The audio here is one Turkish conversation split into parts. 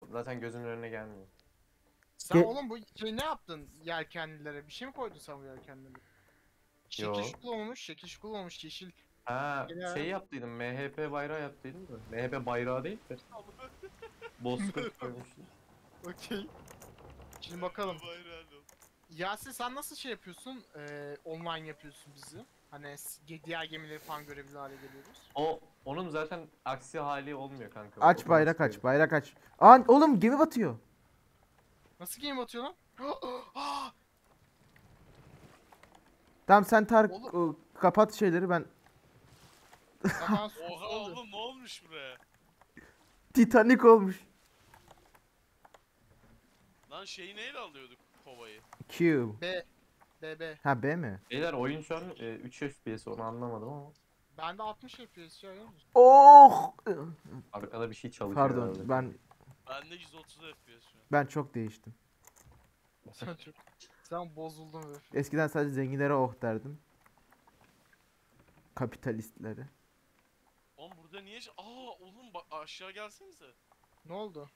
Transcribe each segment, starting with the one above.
zaten gözümün önüne gelmiyor. Sen Ge- oğlum bu şey ne yaptın yelkenlilere? Bir şey mi koydun sen bu yelkenlilere? Şekil Yo. şukul olmuş, şekil şukul olmuş, yeşil. Ha Ya. şey yaptıydım, MHP bayrağı yaptıydım da. MHP bayrağı değil de. Bozkurt koymuştum. Okey. Şimdi bakalım. Bayrağı yok. Yasin sen nasıl şey yapıyorsun? Online yapıyorsun bizi. Hani diğer gemileri falan görebilir hale geliyoruz. Onun zaten aksi hali olmuyor kanka. Aç Otomatik bayrak aç böyle. bayrak aç. Aa oğlum gemi batıyor. Nasıl game atıyor lan? Aa! Tamam sen Tarık Oğlum. kapat şeyleri ben. Aha, Oha oğlum ne olmuş buraya? Titanic olmuş. Lan şeyi neyle alıyorduk kovayı? Q. B. Ha B mi? Beyler oyun şu an 3 FPS, onu anlamadım ama. Bende 60 FPS ya. Oh. Arkada bir şey çalışıyor Pardon herhalde. Bende 130 FPS şu an. ben çok değiştim. Sen bozuldun be. Eskiden sadece zenginlere oh derdim. Kapitalistlere. Oğlum burada niye... Oğlum bak aşağı gelsenize. Ne oldu?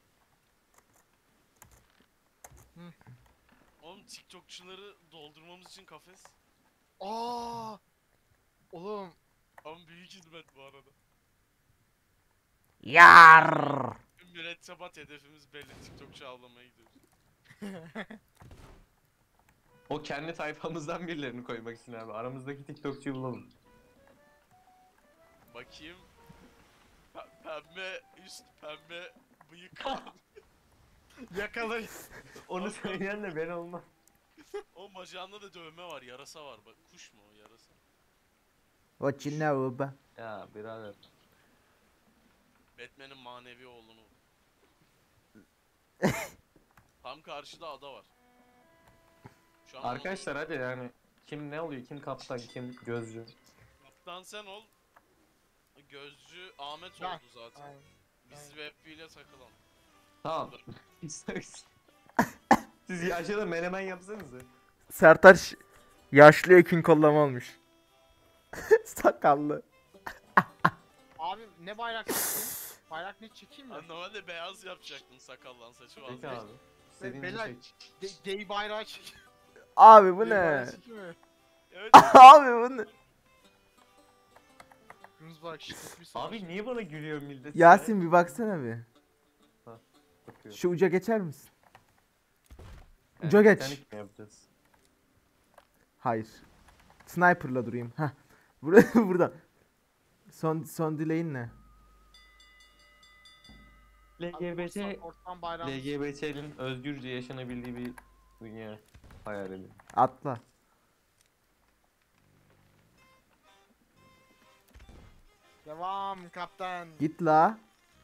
Oğlum TikTokçuları doldurmamız için kafes. Aa! Oğlum Ama büyük hizmet bu arada. Yar. Tüm mürettebat hedefimiz belli. TikTokçu avlamaya gidiyoruz. O kendi tayfamızdan birilerini koymak için abi. Aramızdaki TikTokçuyu bulalım. Bakayım. Pembe üst, pembe bıyık. yakalayın. Onu söyleyen de ben olmam. O bacağında da dövme var, yarasa var. Bak kuş mu o yarasa? What you know about? Ya birader. Batman'in manevi oğlunu. Tam karşıda ada var. Şu an Arkadaşlar hadi yani. Kim ne oluyor? Kim kaptan? Kim gözcü? kaptan sen ol. Gözcü Ahmet Ben. oldu zaten. Aynen. Biz Webby ile takılalım. Tamam. Siz aşağıda menemen yapsanıza. Sertaç yaşlı ekin kollama olmuş. Sakallı. Abi ne bayrak çekeyim? Bayrak ne çekeyim mi? Ben normalde beyaz yapacaktın sakallan saçı Peki vazgeçtim. abi. İstediğin Beyler, şey. Gay bayrağı çekeyim. Abi bu Gay ne? bayrağı çekeyim mi? Evet. Abi bu ne? Kırmızı bayrak şiddetli bir savaş. Abi niye bana gülüyor millet? Yasin bir baksana bir. Bakıyorum. Şu uca geçer misin? Yani uca geç. Titanic mi yapacağız? Hayır. Sniper'la durayım. Heh. Buradan. Son dileğin ne? LGBT Ortadan bayrağımız. LGBT'nin özgürce yaşanabildiği bir dünya hayal edin. Atla. Devam kaptan. Git la.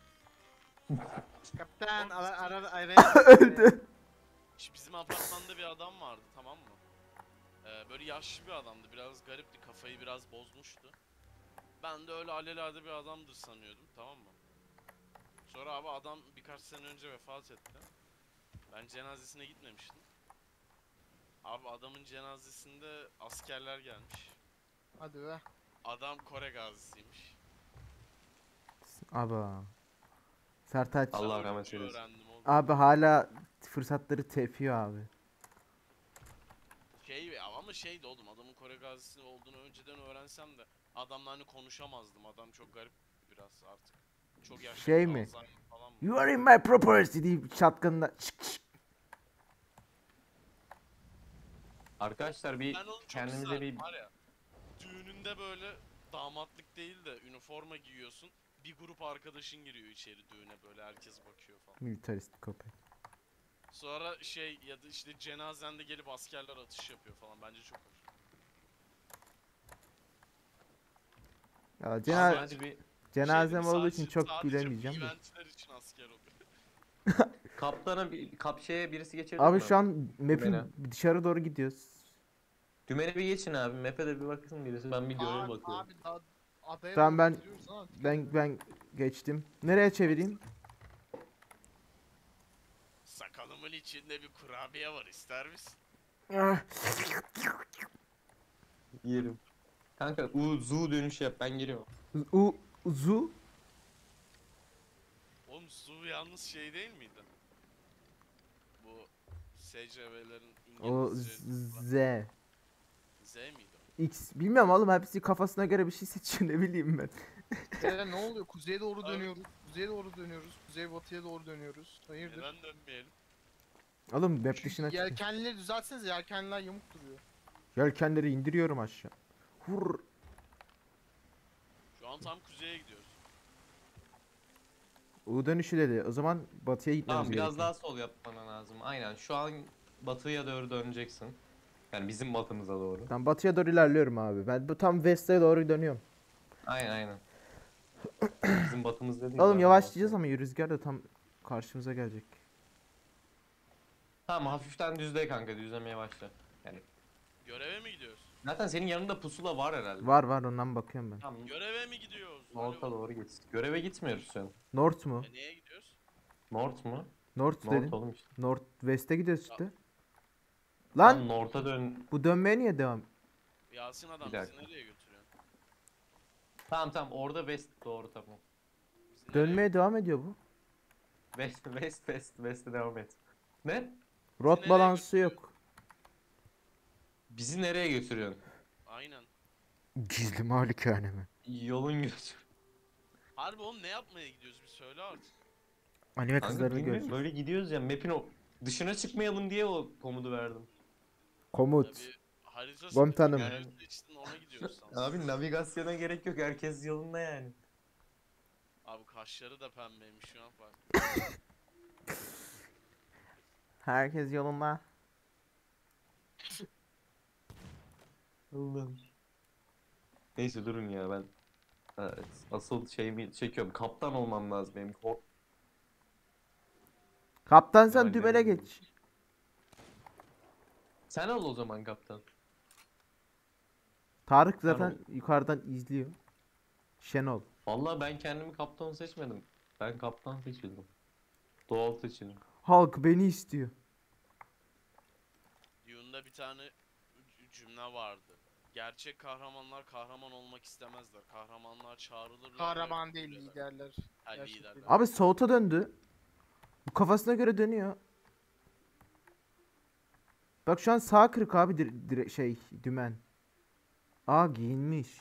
Kaptan Öldü. Bizim apartmanda bir adam vardı, tamam mı? Böyle yaşlı bir adamdı, biraz garipti, kafayı biraz bozmuştu. Ben de öyle alelade bir adamdır sanıyordum, tamam mı? Sonra abi adam birkaç sene önce vefat etti. Ben cenazesine gitmemiştim. Abi adamın cenazesinde askerler gelmiş. Hadi be. Adam Kore gazisiymiş. Aba. Sertaç. Allah Ben rahmet öyle eylesin. öğrendim oğlum. Abi hala fırsatları tepiyor abi. Ama şeydi oğlum, adamın Kore gazisi olduğunu önceden öğrensem de adamla hani konuşamazdım. Adam çok garip biraz artık. Çok yaşlı. Şey mi? Alzheimer falan mı? You are in my property deyip shotgun'la çık çık. Arkadaşlar bir Ben onu çok kendimize isterdim bir var ya. Düğününde böyle damatlık değil de üniforma giyiyorsun. Bir grup arkadaşın giriyor içeri düğüne, böyle herkes bakıyor falan. Militarist köpek. Sonra şey ya da işte cenazende gelip askerler atış yapıyor falan, bence çok hoş. Ya Abi cenaze, hadi bir cenazem Şey değil mi? olduğu için çok Sadece gülemeyeceğim de. eventler için asker oluyor. kaptana bir şeye birisi geçebilir Abi mi? şu an Dümene. map'in dışarı doğru gidiyoruz. Dümene bir geçin abi. Map'e de bir bakın birisi. Ben bir göreve Abi, bakıyorum. abi daha adaya Tamam, doğru ben- gidiyoruz ama Ben geçtim. Nereye çevireyim? Sakalımın içinde bir kurabiye var, ister misin? Ah, Yerim. Kanka U, Zu dönüş yap. Ben geliyorum. Zu. Oğlum su yalnız şey değil miydi? Bu SCV'lerin O İngilizce... Z. Z miydi o? X. Bilmiyorum oğlum, hepsi kafasına göre bir şey seçiyor, ne bileyim ben. Ne oluyor? Kuzeye doğru Abi. dönüyoruz. Kuzeye doğru dönüyoruz. Kuzey batıya doğru dönüyoruz. Hayırdır? Neden dönmeyelim? Oğlum map Şu dışına çıkıyor. yelkenlileri düzeltsenize, yelkenliler yamuk duruyor. Yelkenleri indiriyorum aşağı. Hur. Şu an tam kuzeye gidiyoruz. U dönüşü dedi. O zaman batıya gitmemiz Tamam biraz gerekiyor. daha sol yapman lazım. Aynen şu an batıya doğru döneceksin. Yani bizim batımıza doğru. Tamam, batıya doğru ilerliyorum abi. Ben bu tam west'e doğru dönüyorum. Aynen. Bizim batımız dediğin Oğlum zaten yavaşlayacağız batı. ama rüzgar da tam karşımıza gelecek. Tamam hafiften düzle kanka, düzlemeye başla. Yani Göreve mi gidiyoruz? zaten senin yanında pusula var herhalde. Var ondan bakıyorum ben. Tamam. Göreve mi gidiyoruz? North'a Alo. doğru git. Göreve gitmiyoruz şu an. North mu? Neye gidiyoruz? North mu? North North dedin. oğlum işte. North west'e gidiyoruz işte. Lan Lan North'a dön. bu dönmeye niye devam? Yasin adam Bir bizi dakika. nereye götürüyor? Tamam orada west doğru tamam. Bizi nereye Dönmeye devam ediyor bu. West'e devam et. Ne? Rot nereye balansı götürüyor? yok. Bizi nereye götürüyorsun? Aynen. Gizli malikane mi? Yolun götür. Harbi oğlum ne yapmaya gidiyoruz bir söyle artık. Anime Kanka kızlarını bilmiyorum, göreceğiz. böyle gidiyoruz ya, map'in o dışına çıkmayalım diye o komutu verdim. Komut. Tabii harita Komutanım. seçtin, görev seçtin, ona gidiyoruz sanırım. Abi navigasyona gerek yok, herkes yolunda yani. Abi kaşları da pembeymiş şu an fark. Herkes yolunda. Allah'ım. Neyse durun ya, ben evet, asıl şeyimi çekiyorum. Kaptan olmam lazım benim. Kaptan sen Aynen dümene öyle. geç. Sen ol o zaman kaptan. Tarık Ben zaten yukarıdan izliyor. Şenol. Vallahi ben kendimi kaptan seçmedim. Ben kaptan seçildim. Doğal seçilim. Halk beni istiyor. Dune'da bir tane cümle vardı. Gerçek kahramanlar kahraman olmak istemezler. Kahramanlar çağrılırlar. ve Kahraman değil, ölürler. liderler. Ha, Gerçek liderler. lider. Abi Soğut'a döndü. Bu kafasına göre dönüyor. Bak şu an sağ kırık abi dümen. Aa giyinmiş.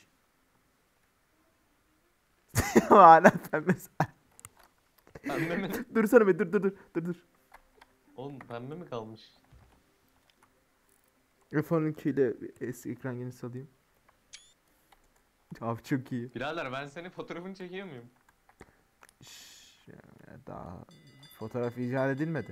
Hala pembe. Pembe mi? Dursana be, dur. Oğlum pembe mi kalmış? F12 ile eski ekran yenisi alayım. Abi çok iyi. Birader ben senin fotoğrafını çekiyor muyum? Daha fotoğraf icat edilmedi.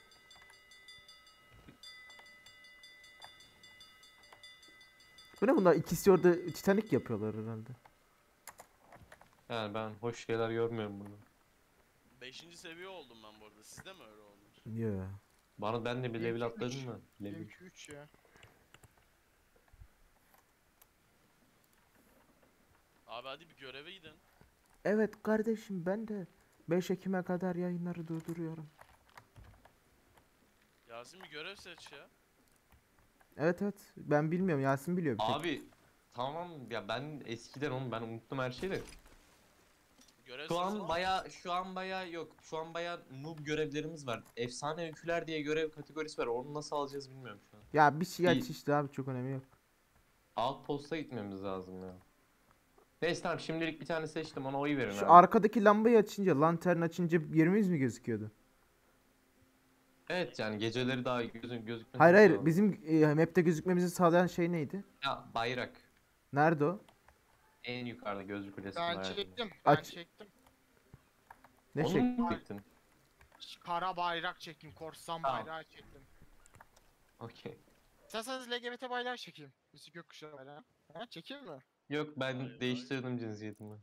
Bu ne bunlar? İkisi orada Titanic yapıyorlar herhalde. Yani ben hoş şeyler görmüyorum bunu. 5. seviye oldum ben bu arada. Siz de mi öyle oldunuz? Ya. Ben de bir level Benimki atladın üç. mı? Level. Benimki 3 ya. Abi hadi bir göreve gidin. Evet kardeşim, ben de 5 Ekim'e kadar yayınları durduruyorum. Yasin bir görev seç ya. Evet ben bilmiyorum, Yasin biliyor bir tek. Abi tamam ya, ben eskiden ben unuttum her şeyi de. Görev Şu seçin. an baya yok. Şu an baya noob görevlerimiz var. Efsane öyküler diye görev kategorisi var. Onu nasıl alacağız bilmiyorum şu an. Ya bir şey aç Bir- işte abi, çok önemi yok. Outpost'a gitmemiz lazım ya. Neyse tamam, şimdilik bir tane seçtim, ona oy verin Şu abi. arkadaki lambayı açınca, lantern açınca yerimiz mi gözüküyordu? Evet yani geceleri daha gözükmesi Hayır lazım. bizim map'te gözükmemizi sağlayan şey neydi? Ya bayrak. Nerede o? En yukarıda gözlü kulesi Ben bayrağı. çektim. Aç. çektim. Ne Onu şey? mu çektin? Kara bayrak çektim. Korsan Tamam. bayrağı çektim. Okey. İsterseniz LGBT bayrağı çekeyim. Bizi gökkuşağı bayrağı. Ha, çekeyim mi? Yok ben Vay vay. değiştirdim cinsiyetimi.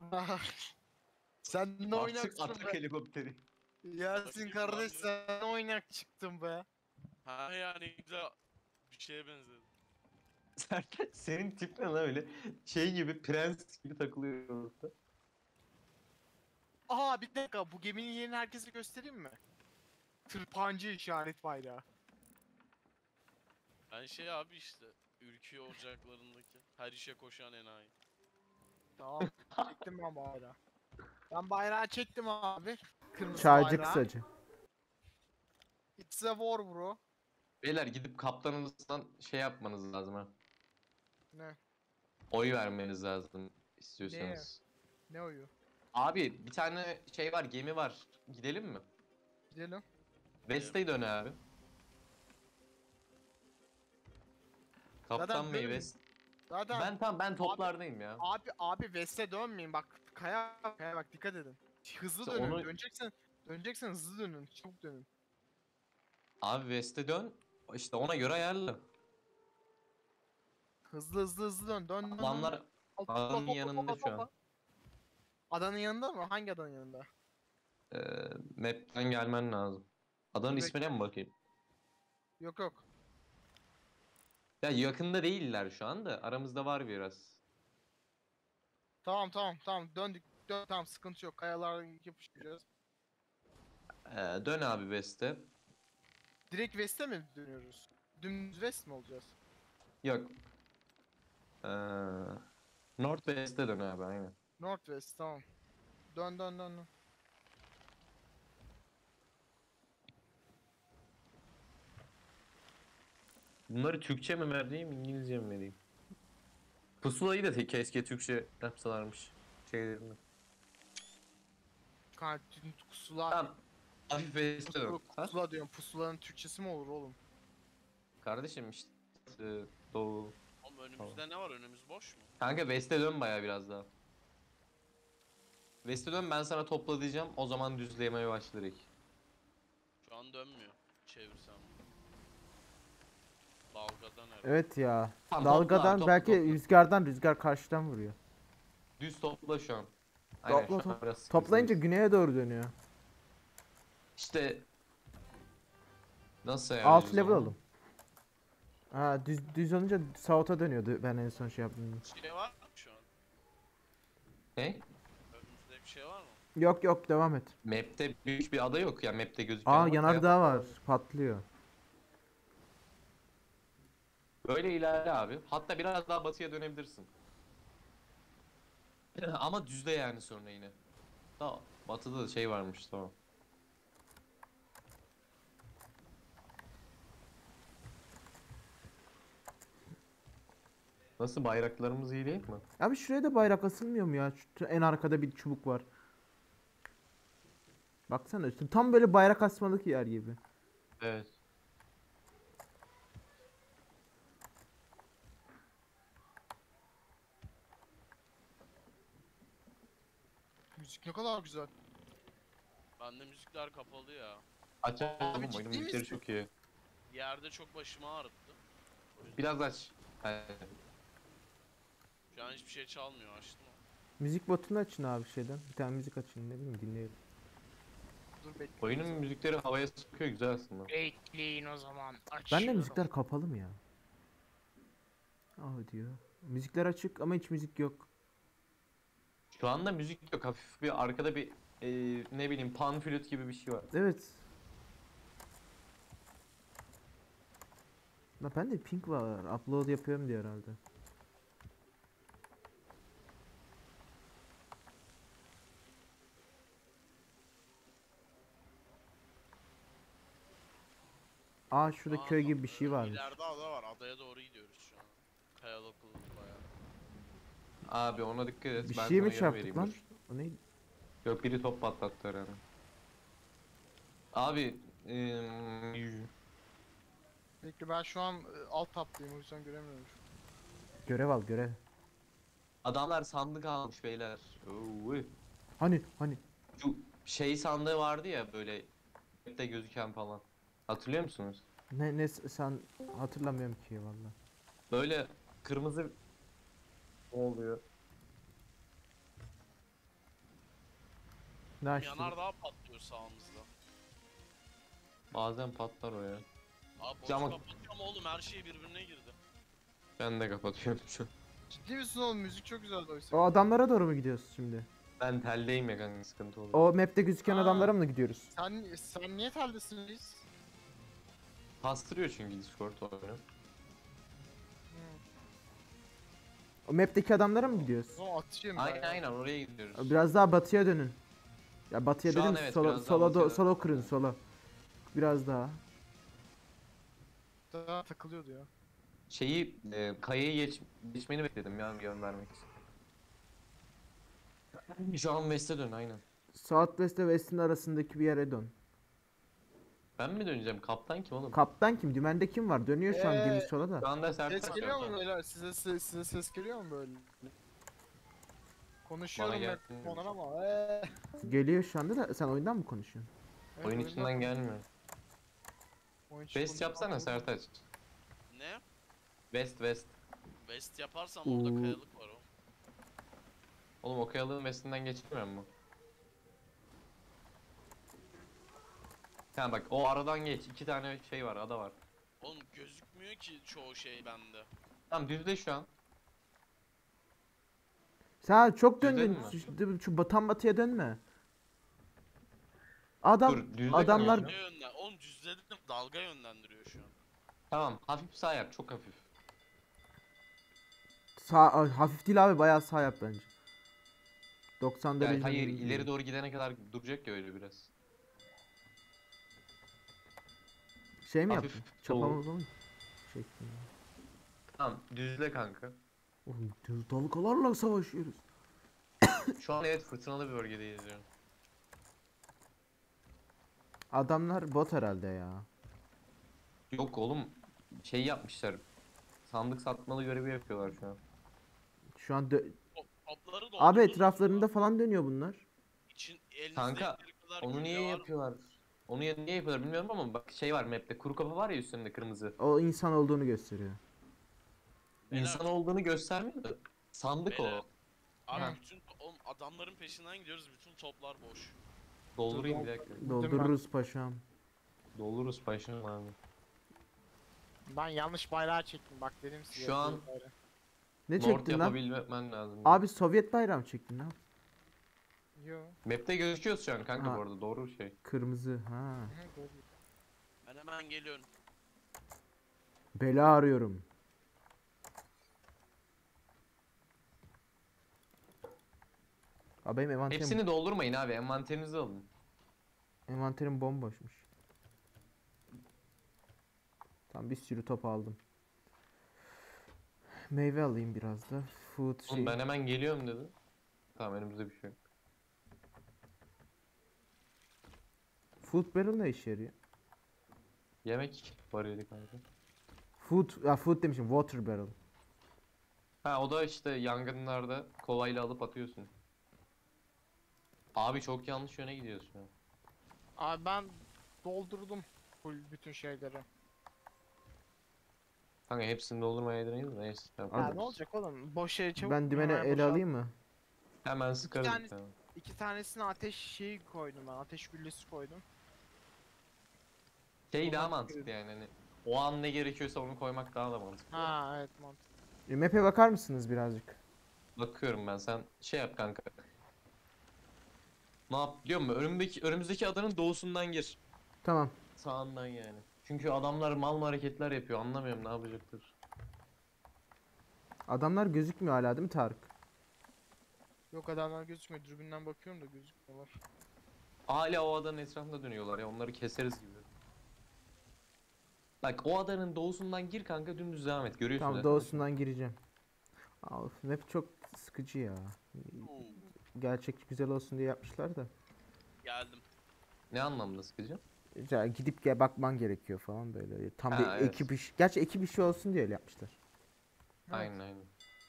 Sen ne oynaksın Atak be? helikopteri. Yasin kardeş, sen oynak çıktın be. Ha yani güzel bir şeye benzedi. Sertaç senin tip ne lan öyle? Şey gibi, prens gibi takılıyor orada. Aha bir dakika, bu geminin yerini herkese göstereyim mi? Tırpancı işaret bayrağı. Ben şey abi işte. Ülke ocaklarındaki her işe koşan enayi. Tamam, çektim ben bayrağı. Ben bayrağı çektim abi. Kırmızı Çağcı bayrağı. kısacı. It's a war bro. Beyler gidip kaptanınızdan şey yapmanız lazım ha. Ne? Oy vermeniz lazım istiyorsanız. Ne oyu? Abi bir tane şey var, gemi var. Gidelim mi? Gidelim. West'e dön abi. Kaptan Zaten Bey benim- West. Zaten Ben toplardayım ya. abi West'e dönmeyin bak. Kaya bak dikkat edin. Hızlı İşte dönün. onu- Döneceksen hızlı dönün. Çabuk dönün. Abi West'e dön. İşte ona göre ayarla. Hızlı dön. Dön. Adamlar adanın yanında şu an. Adanın yanında mı? Hangi adanın yanında? Map'ten gelmen lazım. Adanın Bekle. ismine mi bakayım? Yok. Ya yakında değiller şu anda. Aramızda var biraz. Tamam. Döndük. Tamam sıkıntı yok. Kayalardan yapışacağız. Dön abi West'e. Direkt West'e mi dönüyoruz? Dümdüz West mi olacağız? Yok. Ee, Northwest'e dön abi aynen. Northwest tamam. Dön. Bunları Türkçe mi vereyim, İngilizce mi vereyim? Pusulayı da keşke Türkçe yapsalarmış şeylerini. Kanka pusula. Tamam. Hafif West'e dön. Ha? Pusula diyorum. Pusulanın Türkçesi mi olur oğlum? Kardeşim işte doğu. Oğlum önümüzde ne var? Önümüz boş mu? Kanka West'e dön baya biraz daha. West'e dön, ben sana topla diyeceğim. O zaman düzlemeye başlar ilk. Şu an dönmüyor. Çevirsem. Dalgadan herhalde. Evet ya. Tamam, Dalgadan topla, belki topla. rüzgar karşıdan vuruyor. Düz topla şu an. Aynen, Topla, şu an biraz Toplayınca sıkıntılıyız. güneye doğru dönüyor. İşte nasıl Alt level onu? oğlum. Ha düz olunca south'a dönüyordu ben en son şey yaptığımda. Bir şey var mı şu an? Ne? Önümüzde bir şey var mı? Yok devam et. Map'te büyük bir ada yok ya, map'te gözüküyor. Aa ama yanardağ var. Patlıyor. Böyle ilerle abi. Hatta biraz daha batıya dönebilirsin. Ama düzde yani sonra yine. Daha batıda da şey varmış, tamam. Nasıl, bayraklarımız iyi değil mi? Abi şuraya da bayrak asılmıyor mu ya? Şu en arkada bir çubuk var. Baksana üstüne. Tam böyle bayrak asmalık yer gibi. Evet. Müzik ne kadar güzel. Bende müzikler kapalı ya. Aç Abi oğlum, ciddi oyunun müzikleri misin? çok iyi. Yerde çok başımı ağrıttı. O yüzden Biraz aç. Şu an hiçbir şey çalmıyor, açtım. Müzik botunu açın abi şeyden. Bir tane müzik açın ne bileyim dinleyelim. Dur bekle. Oyunun müzikleri havaya sıkıyor, güzel aslında. Bekleyin o zaman. Ben de Açıyorum. müzikler kapalı mı ya? Aa diyor. Müzikler açık ama hiç müzik yok. Şu anda müzik yok, hafif bir arkada bir ne bileyim pan flüt gibi bir şey var. Evet. La ben de pink var. Upload yapıyorum diye herhalde. Aa şurada köy gibi bir şey varmış. İleride ada var. Adaya doğru gidiyoruz şu an. Kayalık bayağı. Abi ona dikkat et. Bir ben şey mi sana yarı çarptık vereyim, lan? dur. O neydi? Yok, biri top patlattı herhalde. Abi Bekle ben şu an alt taptayım o yüzden göremiyorum. Görev al görev. adamlar sandık almış beyler. Oo. Hani Şu şey sandığı vardı ya, böyle map'te gözüken falan. Hatırlıyor musunuz? ne sen hatırlamıyorum ki valla. Böyle kırmızı oluyor. Ne açtın? Yanardağ patlıyor sağımızda. Bazen patlar o ya. Abi boş Cama- kapatacağım oğlum, her şey birbirine girdi. Ben de kapatıyorum şu an. Ciddi misin oğlum müzik çok güzel oysa. O adamlara doğru mu gidiyoruz şimdi? Ben teldeyim ya kanka, sıkıntı oluyor. O map'te gözüken Aa. adamlara mı gidiyoruz? Sen niye teldesin biz? Kastırıyor çünkü Discord oyunu. O map'teki adamlara mı gidiyoruz? O atışıyor mu? Aynen aynen oraya gidiyoruz. Biraz daha batıya dönün. Ya batıya Şu an dedim evet, sola biraz daha batıya sola dön. kırın sola. Biraz daha. Daha takılıyordu ya. Kayayı geçmeni bekledim ya yön vermek için. Şu an West'e dön aynen. Southwest ile West'in arasındaki bir yere dön. Ben mi döneceğim? Kaptan kim oğlum? Kaptan kim? Dümende kim var? Dönüyor şu an gemi sola Şu da. anda Ses Sertaç geliyor mu kaptan. böyle? Size ses geliyor mu böyle? Konuşuyorum Bana ben gelmiyor. ona ama Geliyor şu anda da sen oyundan mı konuşuyorsun? Evet, Oyun oyundan içinden gelmiyor. oyun içi West konuşuyor. yapsana Sertaç. Ne? West. West yaparsam orada Oo. kayalık var o. Oğlum o kayalığın West'inden geçmiyor mu? Tamam bak o aradan geç. 2 tane şey var, ada var. Oğlum gözükmüyor ki çoğu şey bende. Tamam düzde şu an. Sen çok Düzledin döndün. Şu batan batıya dönme. Adam Dur, düzle adamlar kanka. Oğlum düzledim, dalga yönlendiriyor şu an. Tamam hafif sağ yap, çok hafif. hafif değil abi bayağı sağ yap bence. 90 Yani derece. hayır dönüyor. ileri doğru gidene kadar duracak ya öyle biraz. Şey mi hafif yaptın? doğu. Çapamızı mı çektin? Tamam düzle kanka. Oğlum dalgalarla savaşıyoruz. Şu an evet fırtınalı bir bölgedeyiz ya. Adamlar bot herhalde ya. Yok oğlum şey yapmışlar. Sandık satmalı görevi yapıyorlar şu an. Şu an Topları abi doldurdunuz mu? etraflarında falan dönüyor bunlar. Elinizde Kanka, yeteri kadar Onu gübre niye var mı? yapıyorlar? Niye yapıyorlar bilmiyorum ama bak şey var map'te kuru kafa var ya üstünde kırmızı. O insan olduğunu gösteriyor. Beyler, İnsan olduğunu göstermiyor da sandık Beyler. o. Abi Ha. oğlum adamların peşinden gidiyoruz, bütün toplar boş. Doldurayım bir dakika. Doldururuz paşam. Doldururuz paşam abi. Ben yanlış bayrağı çektim bak dedim size. Şu an- Ne North çektin lan? yapabilmen lazım. Abi Sovyet bayrağı mı çektin lan? Yo. Map'te gözüküyoruz şu an kanka Ha. bu arada doğru şey. Kırmızı ha. Hı, doğru. Ben hemen geliyorum. Bela arıyorum. Abi benim Hepsini doldurmayın abi envanterinizi alın. envanterim bomboşmuş. Tamam bir sürü top aldım. Meyve alayım biraz da. Food şey. Oğlum ben hemen geliyorum dedi. Tamam önümüzde bir şey yok. Food barrel ne işe yarıyor? Yemek var yedi kanka. Food demişim. Water barrel. Ha o da işte yangınlarda kovayla alıp atıyorsun. Abi çok yanlış yöne gidiyorsun ya. Abi ben doldurdum full bütün şeyleri. Kanka hepsini doldurmayaydın da neyse. Tamam. Ya Abi- ne olacak oğlum? Boş yere çabuk Ben dümene hemen ele boşalt. alayım mı? Hemen sıkarız tane- bir tane. 2 tanesine ateş şeyi koydum ben. Ateş güllesi koydum. Şey daha Ondan mantıklı yani hani. O an ne gerekiyorsa onu koymak daha da mantıklı. Ha evet mantıklı. Map'e bakar mısınız birazcık? Bakıyorum ben sen şey yap kanka. Ne yap biliyor musun? Önümüzdeki adanın doğusundan gir. Tamam. Sağından yani. Çünkü adamlar mal mı hareketler yapıyor anlamıyorum ne yapacaklar. Adamlar gözükmüyor hala değil mi Tarık? Yok adamlar gözükmüyor. Dürbünden bakıyorum da gözükmüyorlar. Hala o adanın etrafında dönüyorlar ya onları keseriz gibi. Bak o adanın doğusundan gir kanka dümdüz devam et görüyorsun Tamam zaten. doğusundan gireceğim. Of, map çok sıkıcı ya. Oo, Gerçek güzel olsun diye yapmışlar da. geldim. Ne anlamda sıkıcı? Ya gidip bakman gerekiyor falan böyle. Tam Ha, bir evet. ekip iş. Gerçi ekip işi olsun diye öyle yapmışlar. Evet. Aynen.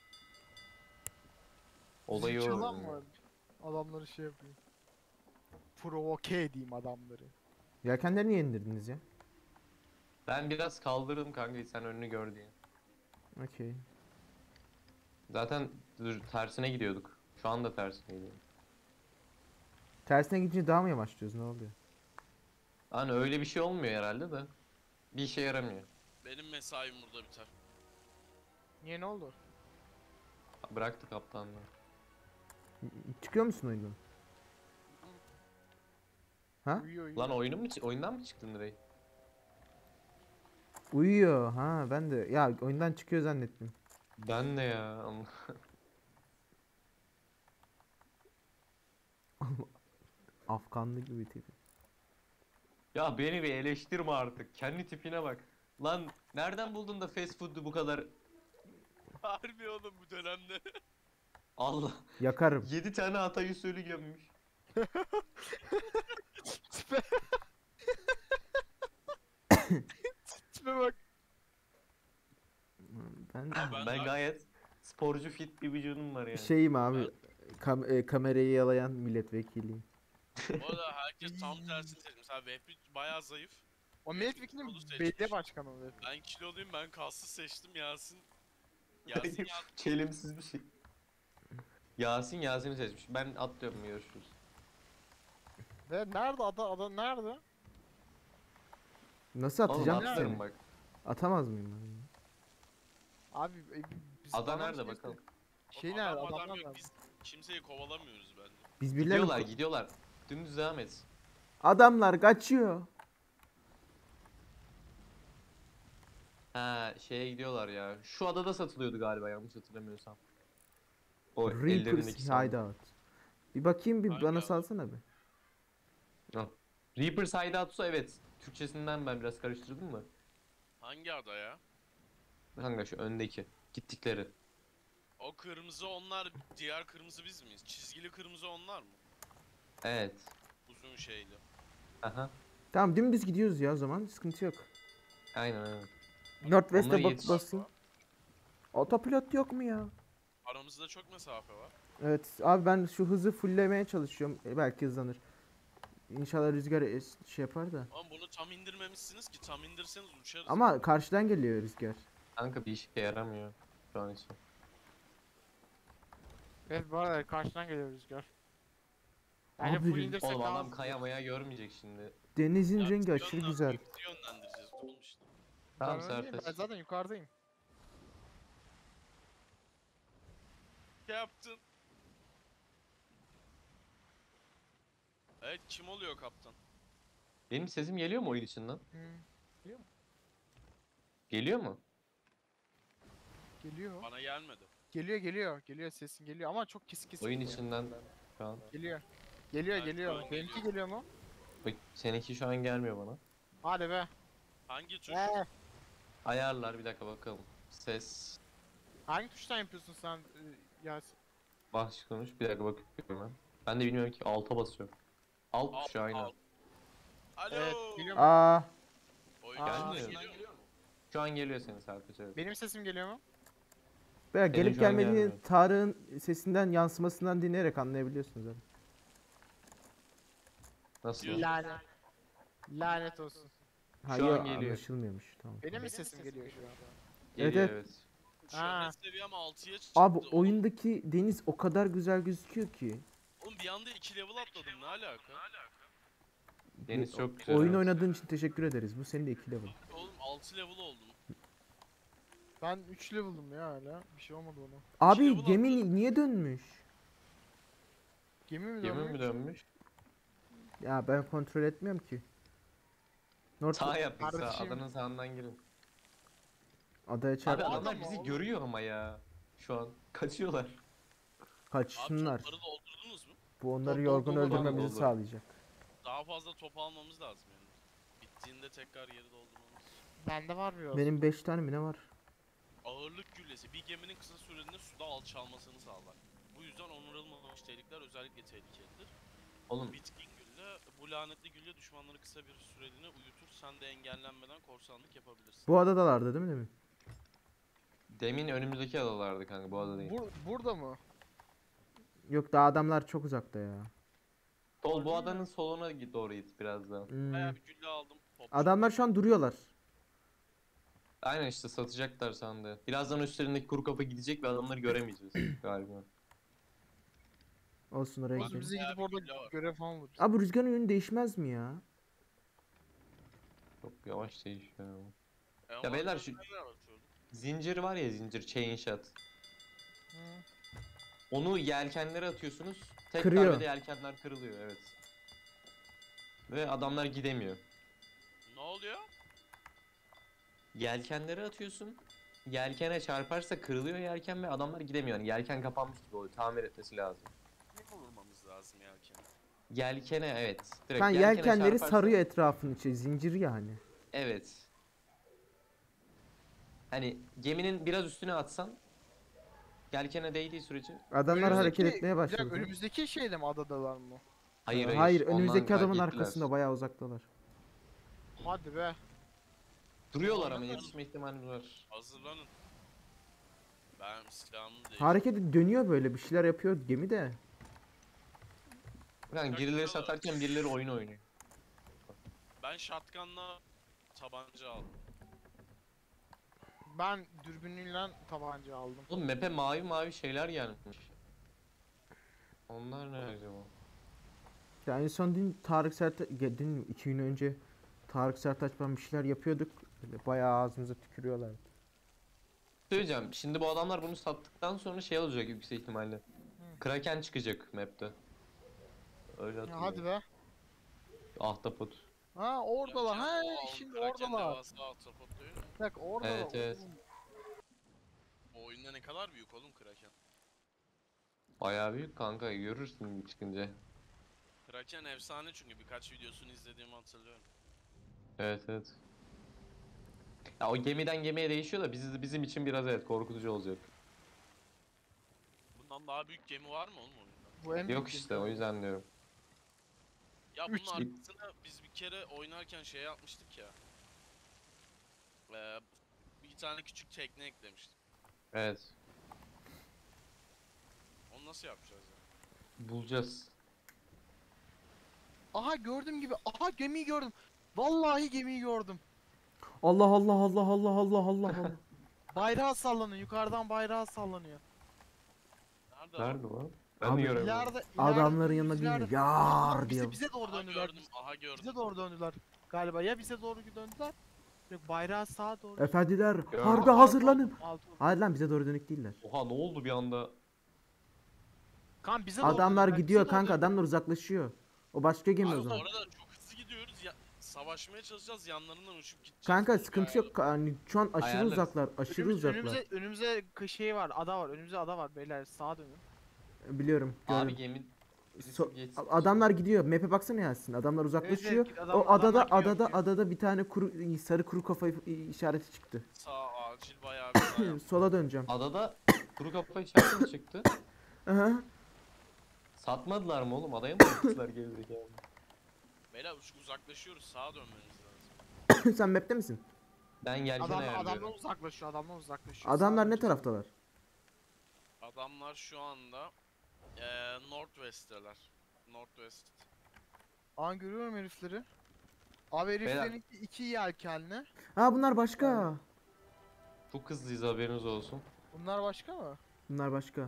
Olayı Bizimki o. alan var. Adamları şey yapıyor. Provoke edeyim adamları. Yelkenleri niye indirdiniz ya? Ben biraz kaldırdım kanka sen önünü gör diye. Okey. Zaten tersine gidiyorduk. Şu anda tersine gidiyor. Tersine gidince daha mı yavaşlıyoruz ne oluyor? Hani öyle bir şey olmuyor herhalde de. Bir işe yaramıyor. Benim mesaim burada biter. Niye ne oldu? Bıraktı kaptanlığı. Çıkıyor musun oyundan? Ha? Uyuyor uyuyor. Lan oyundan mı çıktın direkt? Uyuyor. Ha ben de ya oyundan çıkıyor zannettim. Ben de ya. Afganlı gibi tipi. Ya beni bir eleştirme artık. Kendi tipine bak. Lan nereden buldun da fast food'u bu kadar? Harbi oğlum bu dönemde. Allah. Yakarım. 7 tane Hatay usulü gömmüş. Tipe. Tipe bak. Ben Ben gayet sporcu fit bir vücudum var yani. şeyim abi. Kamerayı yalayan milletvekiliyim. Bu arada herkes tam tersini seçmiş. Mesela Vehbi bayağı zayıf. O milletvekilinin Onu seçmiş. belediye başkanı oluyor. Ben kiloluyum, ben kaslı seçtim Yasin. Yasin Çelimsiz bir şey. Yasin'i seçmiş. Ben atlıyorum, görüşürüz. Ve nerede ada nerede? Nasıl Oğlum atacağım ki atlarım seni? bak. Atamaz mıyım ben? Abi biz Ada bana nerede şey- bakalım. Şey Oğlum nerede? adam Adamlar yok. nerede? Biz kimseyi kovalamıyoruz bence. Biz birilerine... Gidiyorlar. Dümdüz devam et. Adamlar kaçıyor. Ha, şeye gidiyorlar ya. Şu adada satılıyordu galiba, yanlış hatırlamıyorsam. O Reapers ellerindeki sandık. Hideout. Bir bakayım, bir Hangi bana adam? salsana bir. Al. Reapers Hideout'sa evet. Türkçesinden ben biraz karıştırdım mı? Hangi ada ya? Kanka şu öndeki. Gittikleri. O kırmızı onlar, diğer kırmızı biz miyiz? Çizgili kırmızı onlar mı? Evet. Uzun şeyli. Aha. Tamam, dümdüz gidiyoruz ya o zaman. Sıkıntı yok. Aynen. Northwest'e Onlara yetiş. basın. Otopilot yok mu ya? Aramızda çok mesafe var. Evet abi, ben şu hızı fulllemeye çalışıyorum. Belki hızlanır. İnşallah rüzgar şey yapar da. Ama bunu tam indirmemişsiniz ki, tam indirseniz uçarız. Ama karşıdan geliyor rüzgar. Kanka bir işe yaramıyor şu an için. Evet bu arada karşıdan geliyor rüzgar. Bence Abi, full indirsek Oğlum daha adam hızlı. kayamaya görmeyecek şimdi. Denizin Ya rengi biz aşırı güzel. Bizi yönlendireceğiz oğlum işte. Tamam Ben öndeyim, ben Sertaç. zaten yukarıdayım. Ne yaptın? Evet, kim oluyor kaptan? Benim sesim geliyor mu oyun içinden? Hı. Geliyor mu? Geliyor. Bana gelmedi. Geliyor sesin geliyor ama çok kesik Oyun geliyor. içinden şu an. Geliyor. Evet, Geliyor. şu an Benimki geliyor. geliyor mu? Bak seninki şu an gelmiyor bana. Hadi be. Hangi tuş? Ayarlar, bir dakika bakalım. Ses. Hangi tuştan yapıyorsun sen Yasin? Baş konuş. Bir dakika bakıyorum ben. Ben de bilmiyorum ki, alta basıyorum. Alt tuşu aynen. alt. Alo. Evet, geliyor mu? Aa, Oyun Aa, içinden gelmiyor. geliyor mu? Şu an geliyor senin Sertaç, evet. Benim sesim geliyor mu? veya Senin gelip şu an gelmediğini gelmiyor. Tarık'ın sesinden, yansımasından dinleyerek anlayabiliyorsunuz abi. Nasıl? Yok. Lanet. Lanet olsun. Ha Şu an yok, geliyor. anlaşılmıyormuş, tamam. Benim mi sesim geliyor şu an? Geliyor, evet. evet. Şu an Ha. seviyem 6'ya çıktı. Abi Oğlum- oyundaki deniz o kadar güzel gözüküyor ki. Oğlum bir anda 2 level atladım, ne alaka? Deniz çok güzel. Oyun evet. oynadığın için teşekkür ederiz. Bu senin de 2 level. Oğlum 6 level oldum. Ben 3 level'ım ya hala. Bir şey olmadı ona. Abi level gemi niye dönmüş? Gemi mi Gemi dönmüş? mi dönmüş? Ya ben kontrol etmiyorum ki. Sağ yapın, sağ. Kardeşim. Adanın sağından girin. Adaya Abi çarp. adamlar Adam bizi oğlum. görüyor ama ya. Şu an kaçıyorlar. Abi Kaçsınlar. topları doldurdunuz mu? Bu onları Dolu, yorgun dolu, öldürmemizi dolu. sağlayacak. Daha fazla top almamız lazım yani. Bittiğinde tekrar geri doldurmamız. Bende var biraz. Benim 5 tane mi ne var? Ağırlık güllesi bir geminin kısa sürede suda alçalmasını sağlar. Bu yüzden onarılmamış tehlikler özellikle tehlikelidir. Oğlum Bitkin gülle, bu lanetli gülle düşmanları kısa bir süreliğine uyutur. Sen de engellenmeden korsanlık yapabilirsin. Bu adadalardı değil mi demin? demin önümüzdeki adalardı kanka, bu ada değil. Burada mı? Yok, daha adamlar çok uzakta ya. Sol, bu adanın soluna doğru git biraz daha. Hmm. Bayağı bir gülle aldım. Hop. Adamlar şu an duruyorlar. Aynen işte, satacaklar sandı. Birazdan üstlerindeki kuru kapı gidecek ve adamları göremeyeceğiz galiba. Olsun, oraya Bak, gidelim. Bize gidip bir orada gülle var. görev falan buluruz. Abi rüzgarın yönü değişmez mi ya? Çok yavaş değişiyor. Ama Ya beyler, ben şu neler atıyordum? zincir var ya, zincir chain shot. Hı. Onu yelkenlere atıyorsunuz. Tek Kırıyor. darbede yelkenler kırılıyor, evet. Ve adamlar gidemiyor. Ne oluyor? Yelkenlere atıyorsun. yelkene çarparsa kırılıyor yelken ve adamlar gidemiyor. Yani yelken kapanmış gibi oluyor. Tamir etmesi lazım. Ne vurmamız lazım yelkeni? Yelkene evet. Direkt Kan yelkene yelkenleri çarparsa- sarıyor etrafın içi. Zincir yani. Evet. Hani geminin biraz üstüne atsan yelkene değdiği sürece. Adamlar hareket Önümüzdeki- etmeye Bir dakika, başladı. önümüzdeki şeyde mi adadalar mı? Hayır hayır. Hayır, ondan önümüzdeki adamın gittiler. arkasında bayağı uzaktalar. Hadi be. Duruyorlar ama Ondan- yetişme ihtimalimiz var. Hazırlanın. Ben silahımı değiştirdim. Hareket dönüyor böyle bir şeyler yapıyor gemi de. Yani birileri satarken birileri oyun oynuyor. Ben shotgun'la tabanca aldım. Ben dürbünüyle tabanca aldım. Oğlum map'e mavi mavi şeyler gelmiş. Onlar ne acaba? Ya en son dün Tarık Sertaç, dün 2 gün önce Tarık Sertaç ben bir şeyler yapıyorduk. Böyle bayağı ağzımıza tükürüyorlar. Söyleyeceğim. Şimdi bu adamlar bunu sattıktan sonra şey olacak yüksek ihtimalle. Kraken çıkacak map'te. Öyle Ya hatırlıyorum. hadi be. Ahtapot. Ha oradalar. Ha Yapacağım. şimdi Kraken oradalar. devasa ahtapot değil mi? Bak oradalar. Evet, evet. Bu oyunda ne kadar büyük oğlum Kraken? Bayağı büyük kanka görürsün çıkınca. Kraken efsane çünkü birkaç videosunu izlediğimi hatırlıyorum. Evet evet. Ya o gemiden gemiye değişiyor da bizim için biraz evet korkutucu olacak. Bundan daha büyük gemi var mı oğlum oyunda? Bu en Yok büyük işte o yüzden diyorum. Ya Üç bunun gibi. arkasına biz bir kere oynarken şey yapmıştık ya. Bir tane küçük tekne eklemiştik. Evet. Onu nasıl yapacağız ya? Bulacağız. Aha gördüm gibi. Aha gemiyi gördüm. Vallahi gemiyi gördüm. Allah Allah Allah Allah Allah Allah Allah. Bayrağı sallanıyor. Yukarıdan bayrağı sallanıyor. Nerede? o? Nerede o? Ben Abi, de göremiyorum. İleride, Adamların yanına ileride- biniyor. Aha, Yar diye. bize doğru Aha döndüler. gördüm, aha gördüm. Bize doğru döndüler. Galiba ya bize doğru döndüler. Yok bayrağı sağa doğru. Efendiler Ya. harbe hazırlanın. Altı. Hayır lan bize doğru dönük değiller. Oha ne oldu bir anda? Kan bize doğru Adamlar döndüler, gidiyor bize doğru kanka, döndüler. adamlar uzaklaşıyor. O başka gemi o Abi bu zaman. arada çok hızlı gidiyoruz ya. Savaşmaya çalışacağız yanlarından uçup gideceğiz. Kanka Tolga sıkıntı ya. yok. Yani şu an aşırı Ayarlarız. uzaklar. Aşırı uzaklar. Önümüze şey var, ada var. Önümüze ada var beyler. Sağa dönün. Biliyorum. Abi Gördüm. gemi birisi geçsin. Adamlar gidiyor. Map'e baksana Yasin. Adamlar uzaklaşıyor. evet, O adada adamlar gidiyor. adada bir tane sarı kuru kafa işareti çıktı. Sağ acil bayağı bir sağ yap. Sola döneceğim. Adada kuru kafa içeride mi çıktı? Aha. Satmadılar mı oğlum? Adaya mı gittiler gerizekalı? Beyler uzaklaşıyoruz sağa dönmeniz lazım. Sen map'te misin? Ben yelken Adamlar ayarlıyorum. uzaklaşıyor, adamlar uzaklaşıyor. Adamlar Sağa ne dönün. taraftalar? Adamlar şu anda Northwest'teler. Northwest. Aa görüyorum herifleri. Abi heriflerin iki yelkenli. Ha bunlar başka. Çok hızlıyız haberiniz olsun. Bunlar başka mı? Bunlar başka.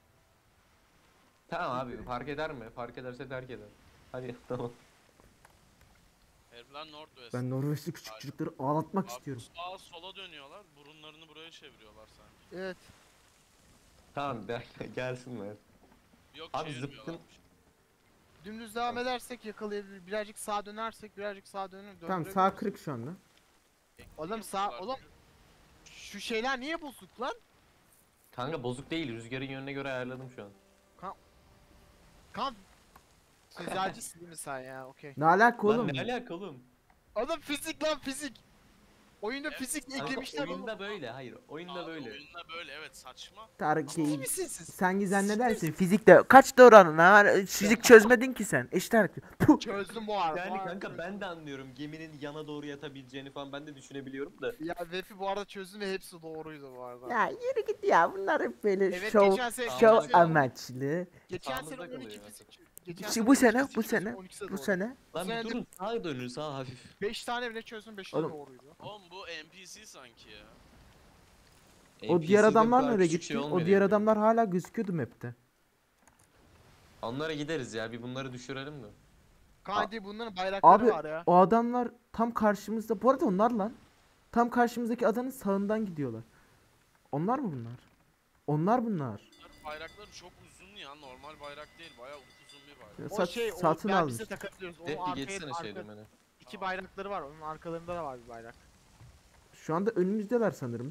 Tamam abi fark eder mi? Fark ederse terk eder. Hadi tamam. Herifler Northwest. Ben Norveçli küçük çocukları ağlatmak Abi istiyorum. sağa sola dönüyorlar. Burunlarını buraya çeviriyorlar sanki. Evet. Tamam gelsinler. Yok Abi çevirmiyorlarmış. Dümdüz devam edersek yakalayabilir. Birazcık sağa dönersek birazcık sağa dönür. Tamam sağ kırık şu anda. Oğlum sağ oğlum. Şu şeyler niye bozuk lan? Kanka bozuk değil. Rüzgarın yönüne göre ayarladım şu an. Kan. Sözelcisin değil mi sen ya? Okey. Ne alaka Lan oğlum? ne alaka oğlum? Oğlum fizik lan fizik. Oyunda Evet, fizik Kanka, eklemişler oğlum. oyunda böyle. Hayır oyunda Abi böyle. oyunda böyle evet saçma. Tarık Ciddi misin siz? sen zannedersin fizikte kaç doğru oranı var? Fizik çözmedin ki sen. Eşit hareket. Puh. Çözdüm bu arada. Yani bu arada kanka çözdüm. ben de anlıyorum. Geminin yana doğru yatabileceğini falan ben de düşünebiliyorum da. Ya Vefi bu arada çözdüm ve hepsi doğruydu bu arada. Ya yürü git ya, bunlar hep böyle Evet şov geçen sene şov geçen sene- amaçlı. Geçen Sağımızda sene 12 kalıyor fizik. Geçen İşte sene bu 12 sene, fizik bu çözdüm, sene, 12'si de bu doğru. sene. Lan sene bir durun sağa dönün sağ hafif. 5 tane bile çözdüm 5'i de Oğlum. doğruydu. Oğlum bu NPC sanki ya. O diğer NPC'de bu adamlar kadar nereye küçük gitti? şey O olmuyor diğer diye adamlar hala gözüküyordu map'te. Onlara gideriz ya bir bunları düşürelim de. Kandi bunların bayrakları Abi var ya. o adamlar tam karşımızda. Bu arada onlar lan. Tam karşımızdaki adanın sağından gidiyorlar. Onlar mı bunlar? Onlar bunlar. Bunların bayrakları çok uzun ya. Normal bayrak değil. Bayağı uzun bir bayrak. Ya O sat- şey o satın ben almış. bize takabiliyoruz. Onun Hep bir arkaya geçsene şey demeni. iki bayrakları var. Onun arkalarında da var bir bayrak. Şu anda önümüzdeler sanırım değil mi?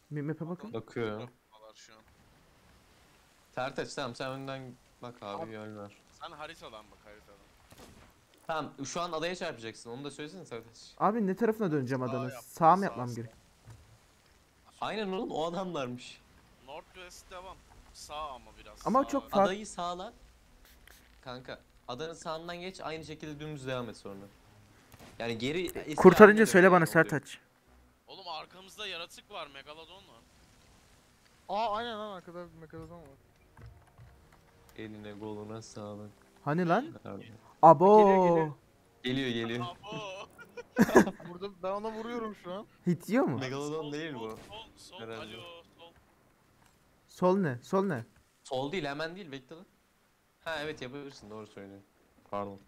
Map'e bakın. Bakıyor. Yapıyorlar şu an. Sertaç tamam sen önden bak abi yol ver. Sen haritadan bak haritadan. Tamam şu an adaya çarpacaksın onu da söylesene Sertaç. Abi ne tarafına döneceğim Sağa adanın? yap, Sağa mı sağa, yapmam sağa. gerek? Aynen oğlum o adamlarmış. Northwest devam. Sağ ama biraz. Ama sağ. çok fark- Adayı sağla. Kanka adanın sağından geç aynı şekilde dümdüz devam et sonra. Yani geri eski Kurtarınca haline söyle dön bana yani, oluyor. Sertaç. Oğlum arkamızda yaratık var. Megalodon var. Aa aynen lan arkada bir megalodon var. Eline koluna sağlık. Hani lan? Abi. Abo. Geliyor. Geliyor geliyor. Abo. Burada ben ona vuruyorum şu an. Hit yiyor mu? Megalodon Sol, değil sol, bu. Sol, Herhalde. alo, sol. Sol ne? Sol ne? Sol değil hemen değil bekle lan. Ha evet yapabilirsin doğru söylüyor. Pardon.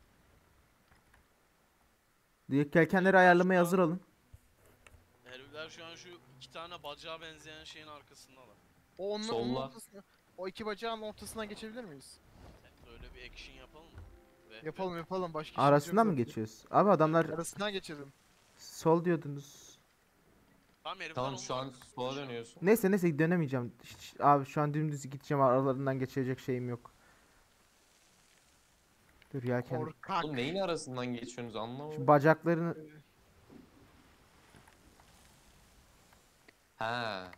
Yelkenleri ayarlamaya hazır olun. Herifler şu an şu iki tane bacağa benzeyen şeyin arkasındalar. Onun Solla. ortasına, o iki bacağın ortasından geçebilir miyiz? Böyle bir action yapalım mı? Yapalım yapalım başka işimiz Arasından yok mı zaten. geçiyoruz? Abi adamlar Arasından geçelim. sol diyordunuz. Tamam herifler Tamam onun şu an arkasında sola şu an. dönüyorsun. Neyse dönemeyeceğim. Abi şu an dümdüz gideceğim, aralarından geçecek şeyim yok. Dur yelken. Korkak. Oğlum neyin arasından geçiyorsunuz Şu anlamadım. bacaklarını Ha.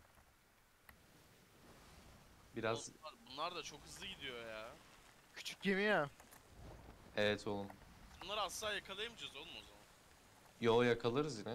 Biraz Oğlum bunlar da çok hızlı gidiyor ya. Küçük gemi ya. evet oğlum. Bunları asla yakalayamayacağız oğlum o zaman. Yo yakalarız yine.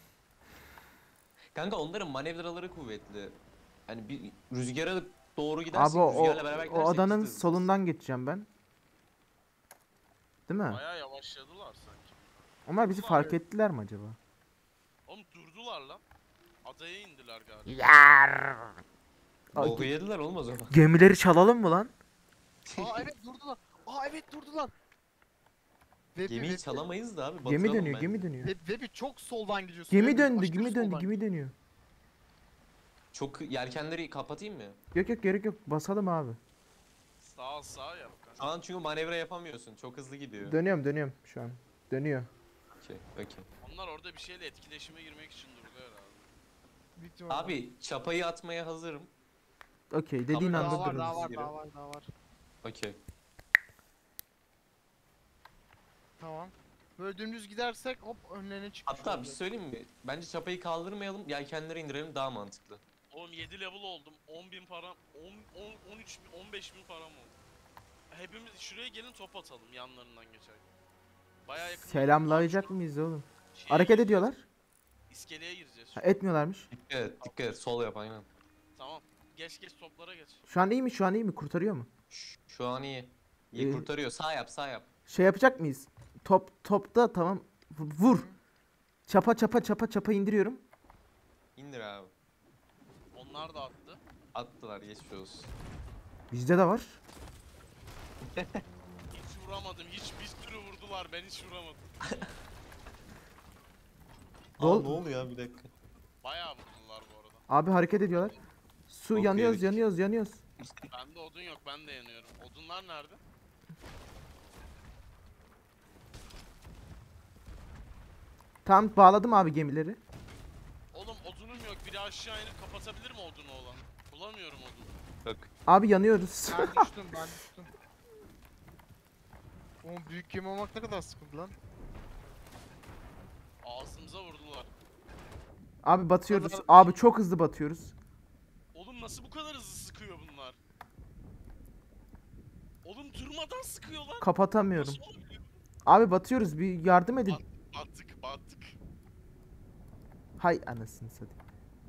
Kanka onların manevraları kuvvetli. Hani bir rüzgara doğru gidersek abi rüzgarla beraber gidersek o adanın biz de hızlıyız. solundan geçeceğim ben. Değil mi? Bayağı yavaşladılar sanki. Ama bizi Ama fark evet. ettiler mi acaba? Oğlum durdular lan. Adaya indiler galiba. Yar. Boku yediler oğlum o zaman. Gemileri çalalım mı lan? Aa evet durdular. Aa evet durdular. Webi, Gemiyi çalamayız da abi Gemi batıralım dönüyor, bence. gemi dönüyor. Webi çok soldan gidiyorsun. Gemi Webi, döndü, aşırı gemi döndü, soldan. gemi dönüyor. Çok yelkenleri kapatayım mı? Yok gerek yok. Basalım abi. Sağ yap kanka. Şu an çünkü manevra yapamıyorsun. Çok hızlı gidiyor. Dönüyorum şu an. Dönüyor. Okey, okey. Onlar orada bir şeyle etkileşime girmek için durdu herhalde. Büyük ihtimalle. Abi çapayı atmaya hazırım. Okey, dediğin Tamam, anda daha var durun. daha var Geri. daha var daha var. Okey. Tamam. Böyle dümdüz gidersek hop önlerine çıkmış Hatta bir olacak. söyleyeyim mi? Bence çapayı kaldırmayalım, yelkenleri indirelim daha mantıklı. Oğlum 7 level oldum. 10.000 param, 13 bin, 15.000 param oldu. Hepimiz şuraya gelin top atalım yanlarından geçerken. Bayağı yakın. Selamlayacak mıyız oğlum? Şeye Hareket gireceğiz, ediyorlar. İskeleye gireceğiz. Ha, etmiyorlarmış. Dikkat et, sol yap aynen. Tamam. Geç toplara geç. Şu an iyi mi? Şu an iyi mi? Kurtarıyor mu? Şu an iyi. İyi Ee, kurtarıyor. Sağ yap, sağ yap. Şey yapacak mıyız? Topta tamam. Vur. Çapa indiriyorum. İndir abi. Onlar da attı. Attılar, geçmiş olsun. Bizde de var. Hiç vuramadım. Hiç bir sürü vurdular. Ben hiç vuramadım. Dol- ne oluyor ya bir dakika. Bayağı vurdular bu arada. Abi hareket ediyorlar. Su Çok yanıyoruz, yedik. yanıyoruz. Bende odun yok. Ben de yanıyorum. Odunlar nerede? Tam bağladım abi gemileri. Oğlum odunum yok. Biri aşağı inip kapatabilir mi odunu olan? Bulamıyorum odunu. Bak. Abi yanıyoruz. Ben düştüm ben düştüm. Oğlum büyük gemi olmak ne kadar sıkıntı lan. Ağzımıza vurdular. Abi batıyoruz. Kadar- Abi çok hızlı batıyoruz. Oğlum nasıl bu kadar hızlı sıkıyor bunlar? Oğlum durmadan sıkıyorlar. Kapatamıyorum. Nasıl olabiliyor? Abi batıyoruz. Bir yardım edin. Battık. Hay anasını satayım.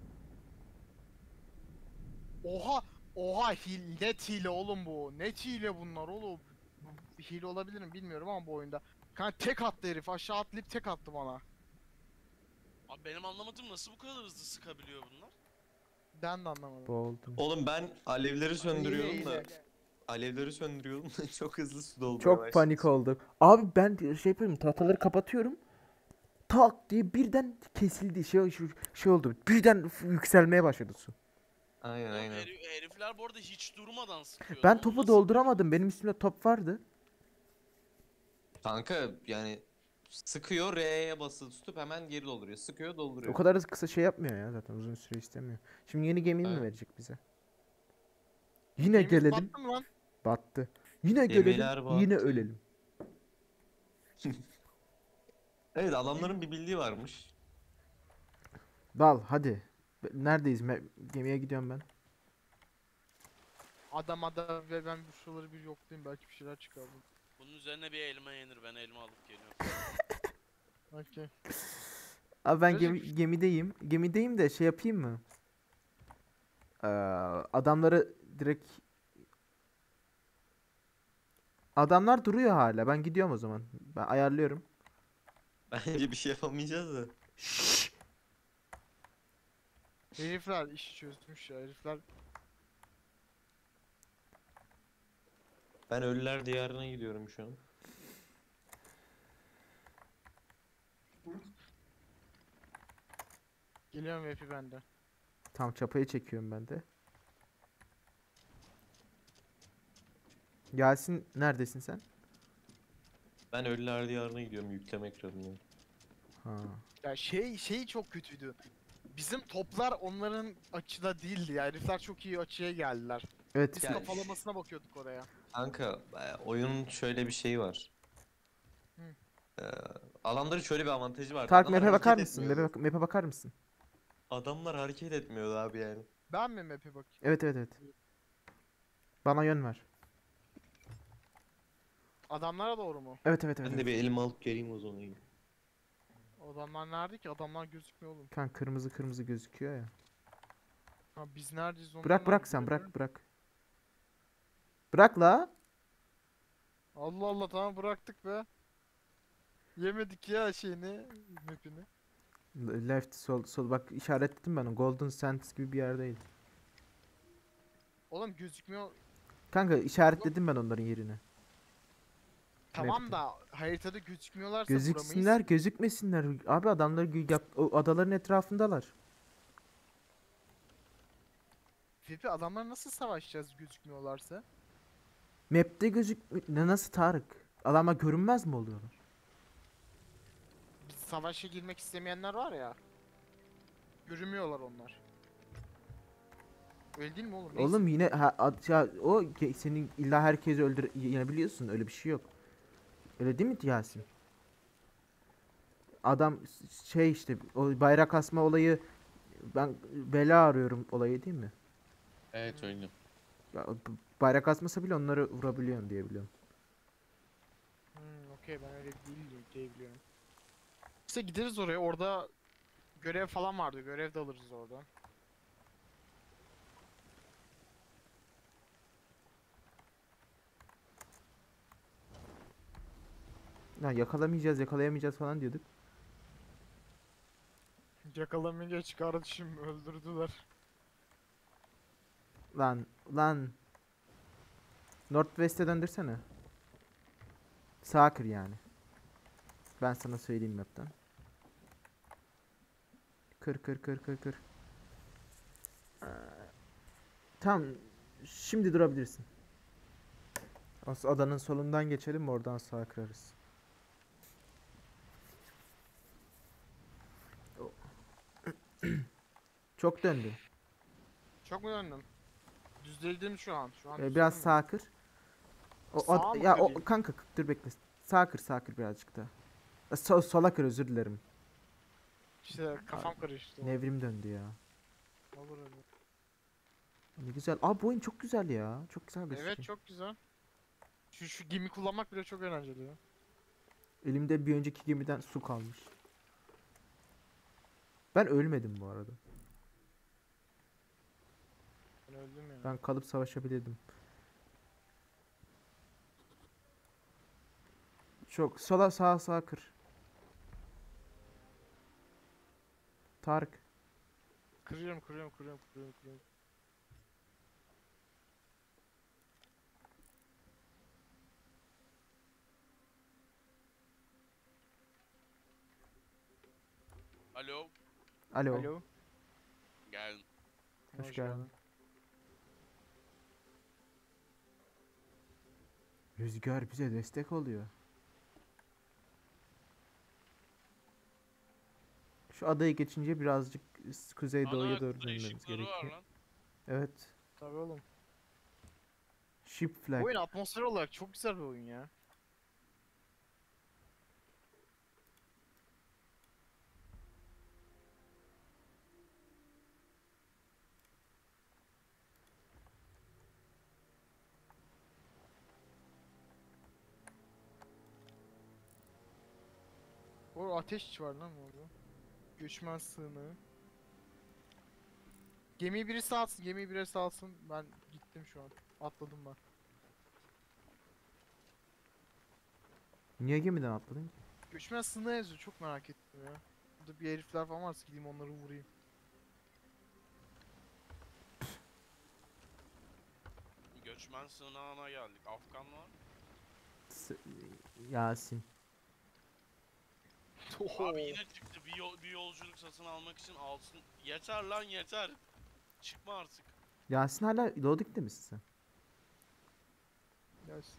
Oha! Oha net hile oğlum bu. Net hile bunlar oğlum. Hile olabilir mi bilmiyorum ama bu oyunda. Kanka tek attı herif aşağı atlayıp tek attı bana. Abi benim anlamadığım nasıl bu kadar hızlı sıkabiliyor bunlar? Ben de anlamadım. Boğuldum. Oğlum ben alevleri söndürüyorum Hile, da. hile. Alevleri söndürüyorum da çok hızlı su dolduruyor. Çok panik oldum. Abi ben şey yapıyorum. Tahtaları kapatıyorum. Tak diye birden kesildi. Şey oldu. Birden yükselmeye başladı su. Aynen Oğlum aynen. herifler bu arada hiç durmadan sıkıyor. Ben Oğlum topu nasıl- dolduramadım. Benim üstümde top vardı. Kanka yani sıkıyor, R'ye basılı tutup hemen geri dolduruyor. Sıkıyor, dolduruyor. O kadar da kısa şey yapmıyor ya zaten, uzun süre istemiyor. Şimdi yeni gemiyi mi Aynen. verecek bize? Yine Gemimiz gelelim. battı mı lan? Battı. Yine gelelim. Gemiler Yine battı. ölelim. Evet, adamların bir bildiği varmış. Dal hadi. Neredeyiz? Gemiye gidiyorum ben. Adam ve ben bu şuraları bir yoklayayım, belki bir şeyler çıkar. Bunun üzerine bir elma yenir. Ben elma alıp geliyorum. Okey. Abi ben Birazcık- gemideyim. Gemideyim de şey yapayım mı? Ee, adamları direkt... Adamlar duruyor hala. Ben gidiyorum o zaman. Ben ayarlıyorum. Bence bir şey yapamayacağız da. Şşş! Herifler işi çözmüş ya, herifler. Ben Ölüler Diyarı'na gidiyorum şu an. Geliyorum hepi bende. Tam çapayı çekiyorum ben de. Yasin neredesin sen? Ben Ölüler Diyarı'na gidiyorum yükleme ekranına. Ha. Ya şey çok kötüydü. Bizim toplar onların açıda değildi ya. Herifler çok iyi açıya geldiler. Evet. Biz Yani kafalamasına bakıyorduk oraya. Kanka, oyunun şöyle bir şeyi var. Hı. Ee, Adamların şöyle bir avantajı var. Tarık Adamlar map'e bakar hareket mısın? etmiyordu. Map'e bakar mısın? Adamlar hareket etmiyordu abi yani. Ben mi map'e bakayım? Evet evet evet. Bana yön ver. Adamlara doğru mu? Evet evet evet. Ben de evet. bir elimi alıp geleyim o zaman. Adamlar nerede ki? Adamlar gözükmüyor oğlum. Kan kırmızı kırmızı gözüküyor ya. Ha biz neredeyiz onlar Bırak nerede sen bilmiyorum. bırak. Bırak la. Allah Allah, tamam bıraktık be. Yemedik ya şeyini, map'ini. Left sol bak işaretledim ben, o Golden Sands gibi bir yerdeydi. Oğlum gözükmüyor. Kanka işaretledim ben onların yerini. Tamam Map'te. da haritada gözükmüyorlarsa Gözüksünler vuramayız. gözükmesinler. Abi adamlar o adaların etrafındalar. Fepi, adamlar nasıl savaşacağız gözükmüyorlarsa? Map'te nasıl Tarık? Adamlar görünmez mi oluyorlar? Biz savaşa girmek istemeyenler var ya. Görünmüyorlar onlar. Öyle değil mi oğlum? Neyse. Oğlum yine senin illa herkesi yenebiliyorsun, öyle bir şey yok. Öyle değil mi Yasin? Adam şey işte o bayrak asma olayı, ben bela arıyorum olayı değil mi? Evet öyle. Ya, bayrak asmasa bile onları vurabiliyorsun diye biliyorum. Okey, ben öyle değil diye biliyorum. İşte gideriz oraya, orada görev falan vardı. Görev de alırız oradan. Ya yakalayamayacağız falan diyorduk. Yakalamayınca kardeşim öldürdüler. Lan. Northwest'e döndürsene. Sağa kır yani. Ben sana söyleyeyim map'ten. Kır. Tamam. Şimdi durabilirsin. Adanın solundan geçelim, oradan sağa kırarız. Çok döndün. Çok mu döndüm? Düzledim şu an. Şu an Biraz düzledim. sağa kır. Sağa mı Ya kırayım? kanka dur bekle. Sağa kır birazcık da. Sola kır, özür dilerim. İşte kafam karıştı. Nevrim döndü ya. Olur öyle. Ne güzel. Abi bu oyun çok güzel ya. Çok güzel gözüküyor. Evet, çok güzel. Şu gemi kullanmak bile çok eğlenceli ya. Elimde bir önceki gemiden su kalmış. Ben ölmedim bu arada. Ben öldüm ya. Ben kalıp savaşabilirdim. Çok sağa kır. Tarık. Kırıyorum. Alo. Alo. Alo. Geldim. Hoş geldin. Rüzgar bize destek oluyor. Şu adayı geçince birazcık kuzeydoğuya Ana doğru kuzey dönmemiz ışıkları var gerekiyor. lan. Evet. Tabii oğlum. Ship flag. Oyun atmosfer olarak çok güzel bir oyun ya. O ateş var lan orada. Göçmen sığınağı. Gemiyi birisi alsın, gemiyi birisi alsın. Ben gittim şu an. Atladım ben. Niye gemiden atladın ki? Göçmen sığınağı yazıyor, çok merak ettim ya. Burada bir herifler falan varsa gideyim onları vurayım. Göçmen sığınağına geldik. Afganlar. S- Yasin. Abi yine çıktı. Bir yolculuk satın almak için alsın. Yeter lan yeter. Çıkma artık. Yasin hala Lodik'te misin sen? Yasin.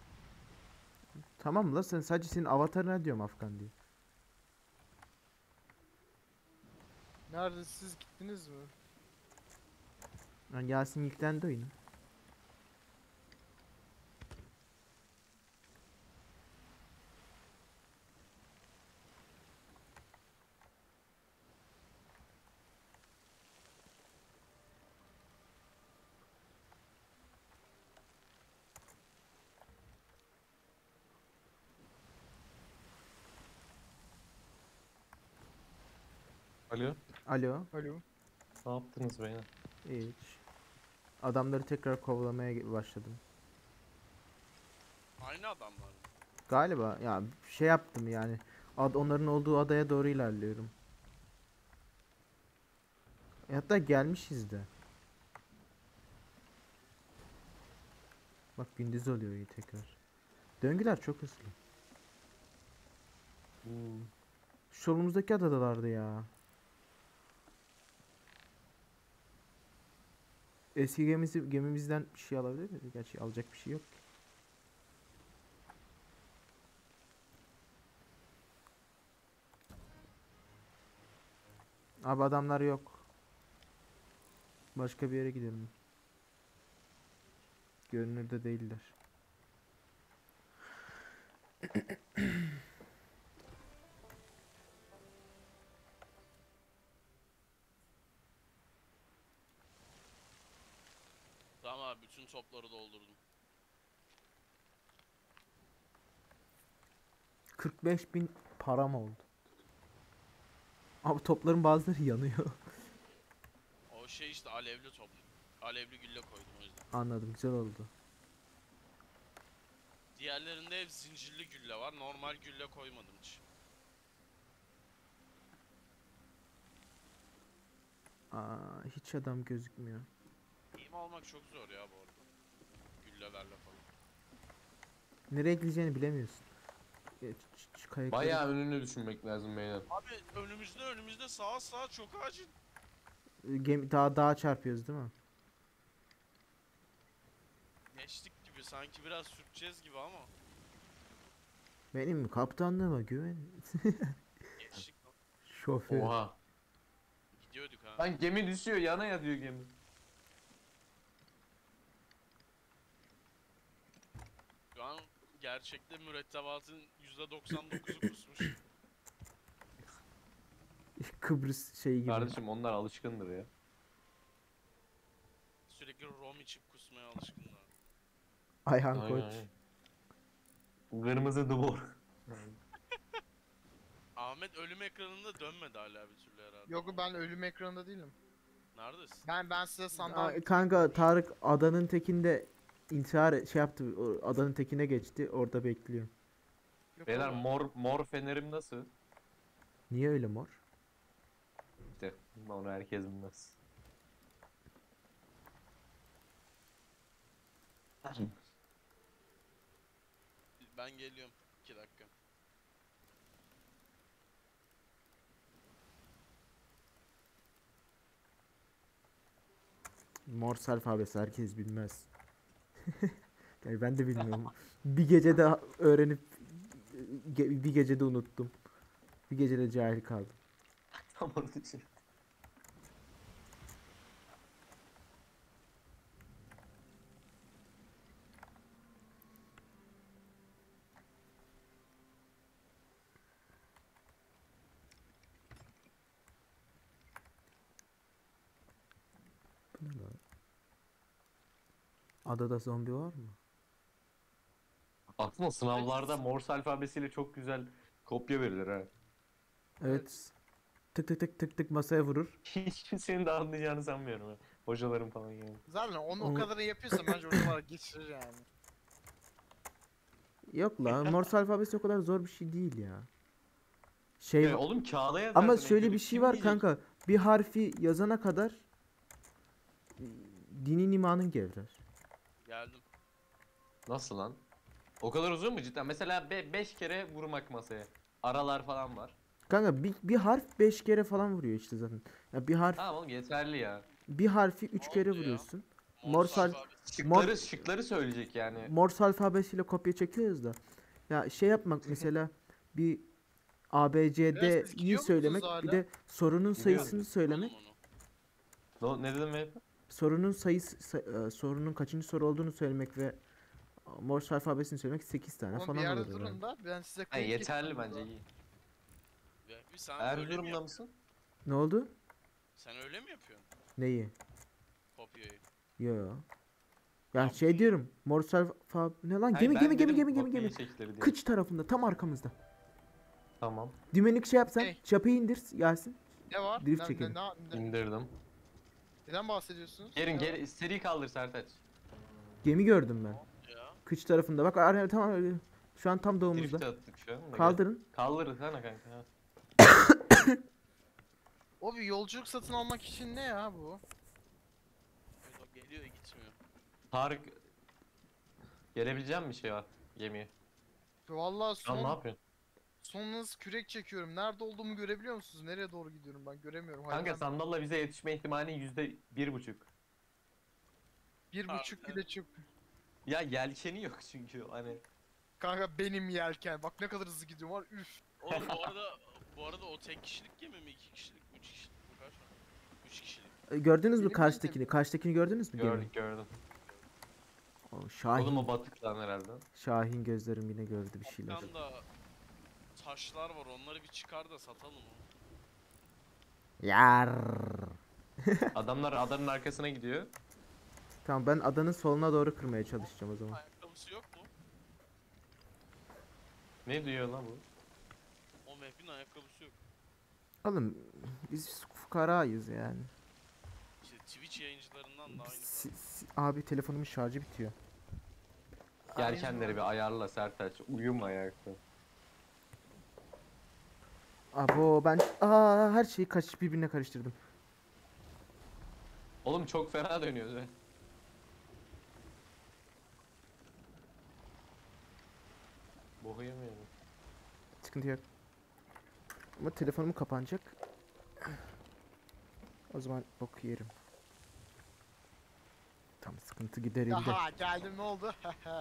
Tamam la sen sadece senin avatarına diyorum Afgan diye. Nerede siz gittiniz mi? Yani Yasin yüklendi oyuna. Alo. Alo. Alo. Ne yaptınız beyler? Hiç. Adamları tekrar kovalamaya başladım. Aynı adamlar mı? Galiba ya şey yaptım yani. Onların olduğu adaya doğru ilerliyorum. Hatta gelmişiz de. Bak gündüz oluyor iyi tekrar. Döngüler çok hızlı. Hmm. Şu solumuzdaki adadalardı ya. Eski gemimizden bir şey alabilir miyiz? Gerçi alacak bir şey yok ki. Abi adamlar yok. Başka bir yere gidelim. Görünürde değiller. Tamam abi bütün topları doldurdum. 45.000 param oldu. Abi topların bazıları yanıyor. O şey işte alevli top. Alevli gülle koydum o yüzden. Anladım, güzel oldu. Diğerlerinde hep zincirli gülle var. Normal gülle koymadım hiç. Hiç adam gözükmüyor. İyim almak çok zor ya bu arada. Güllelerle falan. Nereye gideceğini bilemiyorsun. Kayıkları- Bayağı önünü düşünmek lazım beyler. Abi önümüzde sağa çok acil. Gemi dağa çarpıyoruz değil mi? Geçtik gibi sanki biraz sürteceğiz gibi ama. Benim kaptanlığıma güven. Geçtik lan. Şoför. Oha. Gidiyorduk ha. Lan gemi düşüyor, yana yatıyor gemi. Şu an gerçekte mürettebatın %99'u kusmuş. Kıbrıs şeyi gibi. Kardeşim onlar alışkındır ya. Sürekli rom içip kusmaya alışkınlar. Ayhan Aynen, Koç. aynen. Kırmızı duvor. Ahmet ölüm ekranında dönmedi hala bir türlü herhalde. Yok ben ölüm ekranında değilim. Neredesin? Ben size sandal... Kanka Tarık adanın tekinde şey yaptı. Adanın tekine geçti. Orada bekliyor. Yok Beyler oğlum. mor fenerim nasıl? Niye öyle mor? İşte onu herkes bilmez. Ben geliyorum. 2 dakika. Morse alfabesi herkes bilmez. Yani ben de bilmiyorum. Bir gecede öğrenip bir gecede unuttum. Bir gecede cahil kaldım. Tam onun için. Bu ne lan? Adada zombi var mı? Aslında sınavlarda Morse alfabesiyle çok güzel kopya verilir ha. Evet. Tık tık tık tık tık masaya vurur. Hiç kimsenin de anlayacağını sanmıyorum ha. Hocalarım falan yani. Zaten onu o Onu- kadarını yapıyorsa bence oralara geçirir yani. Yok la, Morse alfabesi o kadar zor bir şey değil ya. Şey Oğlum kağıda yazarsın. ama en şöyle kötü. bir şey Kim var bilecek? kanka. Bir harfi yazana kadar dinin imanın gevrer. Geldim. Nasıl lan? O kadar uzun mu cidden? Mesela 5 kere vurmak masaya. Aralar falan var. Kanka bir harf 5 kere falan vuruyor işte zaten. Ya Tamam oğlum yeterli ya. bir harfi 3 Ne kere oldu ya? vuruyorsun. Morse Morsal- alfabesi. Şıkları söyleyecek yani. Morse alfabesiyle kopya çekiyoruz da. Ya şey yapmak mesela bir A, B, C, Biraz siz D'yi gidiyor söylemek, musunuz bir hala? de sorunun Gidiyorum. sayısını söylemek. Oğlum onu. Ne dedim hep? Sorunun sorunun kaçıncı soru olduğunu söylemek ve Morse alfabesini söylemek 8 tane Ama bir falan yerde olur durun herhalde. da ben size Ha, kayıt yeterli getirdim bence burada. iyi. Bir sen öyle mi Erzurum'da yapıyorsun? mısın? Ne oldu? Sen öyle mi yapıyorsun? Neyi? Kopyayı. Yo. Ya Yaptın şey mı? diyorum. Morse ne lan? Hayır, Gemi ben gemi gemi dedim gemi gemi kopyayı gemi. çektiler diye. Kıç tarafında tam arkamızda. Tamam. Dümenik şey yapsan, Hey. çapayı indir Yasin. Ne var? Drift çekelim. İndirdim. Neden bahsediyorsunuz? Gelin Ne var? gel seri kaldır Sertaç. Gemi gördüm ben. Ya. Kıç tarafında. Bak tamam öyle. Şu an tam doğumuzda. Drift'e attık şu an. da gel. Kaldırın. Kaldırırsana kanka. Ha. O bir yolculuk satın almak için ne ya bu? Evet, o geliyor gitmiyor. Tarık gelebileceğim bir şey var gemiye. Vallahi Şu an ne son yapıyorsun? hız kürek çekiyorum. Nerede olduğumu görebiliyor musunuz? Nereye doğru gidiyorum ben göremiyorum. Kanka Haritam sandalla bize yetişme ihtimalin %1,5. 1,5 bile çık. Ya yelkeni yok çünkü hani. Kanka benim yelken. Bak ne kadar hızlı gidiyorum var. Üf. Oğlum bu arada o tek kişilik gemi mi? 2 kişilik, 3 kişilik mi? Kaç var? 3 kişilik. Gördünüz mü Benim karşıdakini? yelken. Karşıdakini gördünüz mü gemi? Gördük gördüm. O Şahin. Oğlum o batık lan herhalde. Şahin gözlerim yine gördü bir şeyler. Kapkanda taşlar var, onları bir çıkar da satalım onu. Yar. Adamlar adanın arkasına gidiyor. Tamam ben adanın soluna doğru kırmaya çalışacağım o zaman. Ayakkabısı yok mu? Ne diyor lan bu? O map'in ayakkabısı yok. Oğlum biz fukarayız yani. İşte Twitch yayıncılarından da aynı. Abi telefonumun şarjı bitiyor. Yelkenleri bir ayarla Sertaç. Uyuma ayakta. Abo ben her şeyi birbirine karıştırdım. Oğlum çok fena dönüyoruz be. Boku yemeyelim. Sıkıntı yok. Ama telefonum kapanacak. O zaman bok yerim. Tam sıkıntı giderildi. Aha geldim ne oldu?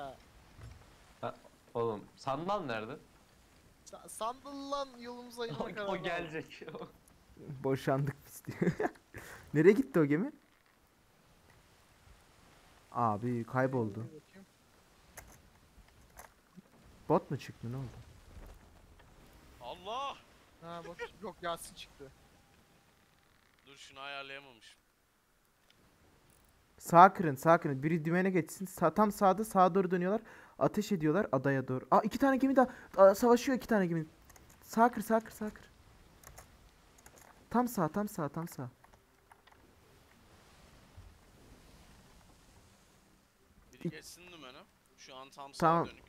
Oğlum sandal nerede? Sandal lan yolumuza ayırma O, kararı o aldım. gelecek. Boşandık biz diyor. Nereye gitti o gemi? Abi kayboldu. Bir bakayım. Bot mu çıktı ne oldu? Allah! Ha bak yok Yasin çıktı. Dur şunu ayarlayamamışım. Sağa kırın sağa kırın. Biri dümene geçsin. Tam sağda sağa doğru dönüyorlar. Ateş ediyorlar adaya doğru. Aa 2 tane gemi daha. Savaşıyor 2 tane gemi. Sağa kır sağa kır sağa kır. Tam sağ tam sağ tam sağ. Biri geçsin dümene. Şu an tam Tamam. sağa dönük.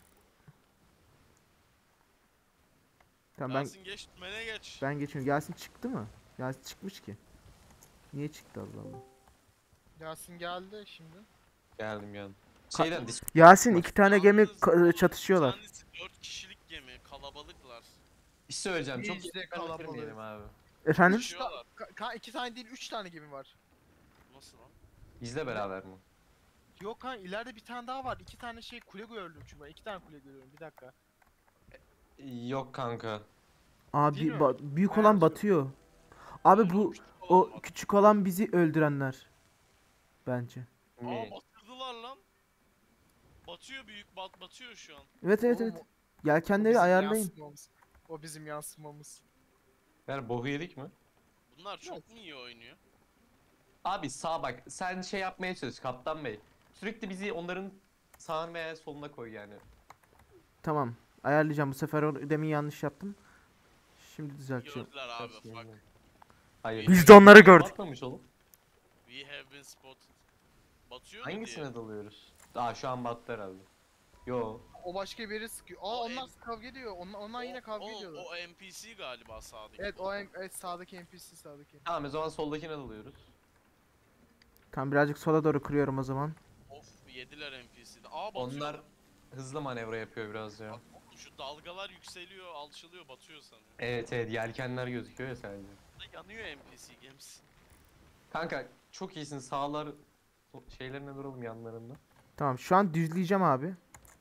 Tamam Yasin geç dümene geç. ben geçiyorum. Yasin çıktı mı? Yasin çıkmış ki. Niye çıktı Allah Allah. Yasin geldi şimdi. Geldim. Şeyden Yasin 2 tane gemi Yalnız oğlum, çatışıyorlar. Tanesi 4 kişilik gemi, kalabalıklar. bir şey söyleyeceğim. Çok Biz de yakından kalabalık. bitirmeyelim abi. Efendim? Uçuyorlar. 2 tane değil 3 tane gemi var. Nasıl lan? Bizle beraber mi? Yok ha ileride bir tane daha var. 2 tane şey kule gördüm çünkü ben. 2 tane kule görüyorum. Bir dakika. Yok kanka. Abi Değil mi? büyük Hayal olan diyorum. batıyor. Abi Oğlum, bu küçük olan o var. küçük olan bizi öldürenler. Bence. Aa Ne? batırdılar lan. Batıyor büyük batıyor şu an. Evet evet Oğlum, evet. o Yelkenleri bizim ayarlayın. yansımamız. O bizim yansımamız. Yani bohu yedik mi? Bunlar çok Evet. mu iyi oynuyor? Abi sağ bak, sen şey yapmaya çalış Kaptan Bey. Sürekli bizi onların sağ veya soluna koy yani. Tamam. Ayarlayacağım. Bu sefer demin yanlış yaptım. Şimdi düzelteceğim. Gördüler abi Ters fuck. yerine. Hayır. Biz de onları gördük. Batmamış oğlum. We have been spotted. Batıyor mu Hangisine diye. dalıyoruz? Aa şu an battı herhalde. Yo. O başka biri sıkıyor. Aa O onlar en- kavga ediyor. Onlar yine kavga Oğlum, ediyorlar. o NPC galiba sağdaki. Evet evet sağdaki NPC sağdaki. Tamam o zaman soldakine dalıyoruz. Tamam birazcık sola doğru kırıyorum o zaman. Of yediler NPC'de. Aa batıyor. Onlar hızlı manevra yapıyor biraz ya. Bak, oğlum, şu dalgalar yükseliyor, alçalıyor, batıyor sanıyor. Evet evet, yelkenler gözüküyor ya sadece. Burada yanıyor NPC gemisi. Kanka çok iyisin, sağlar şeylerine duralım yanlarında. Tamam şu an düzleyeceğim abi.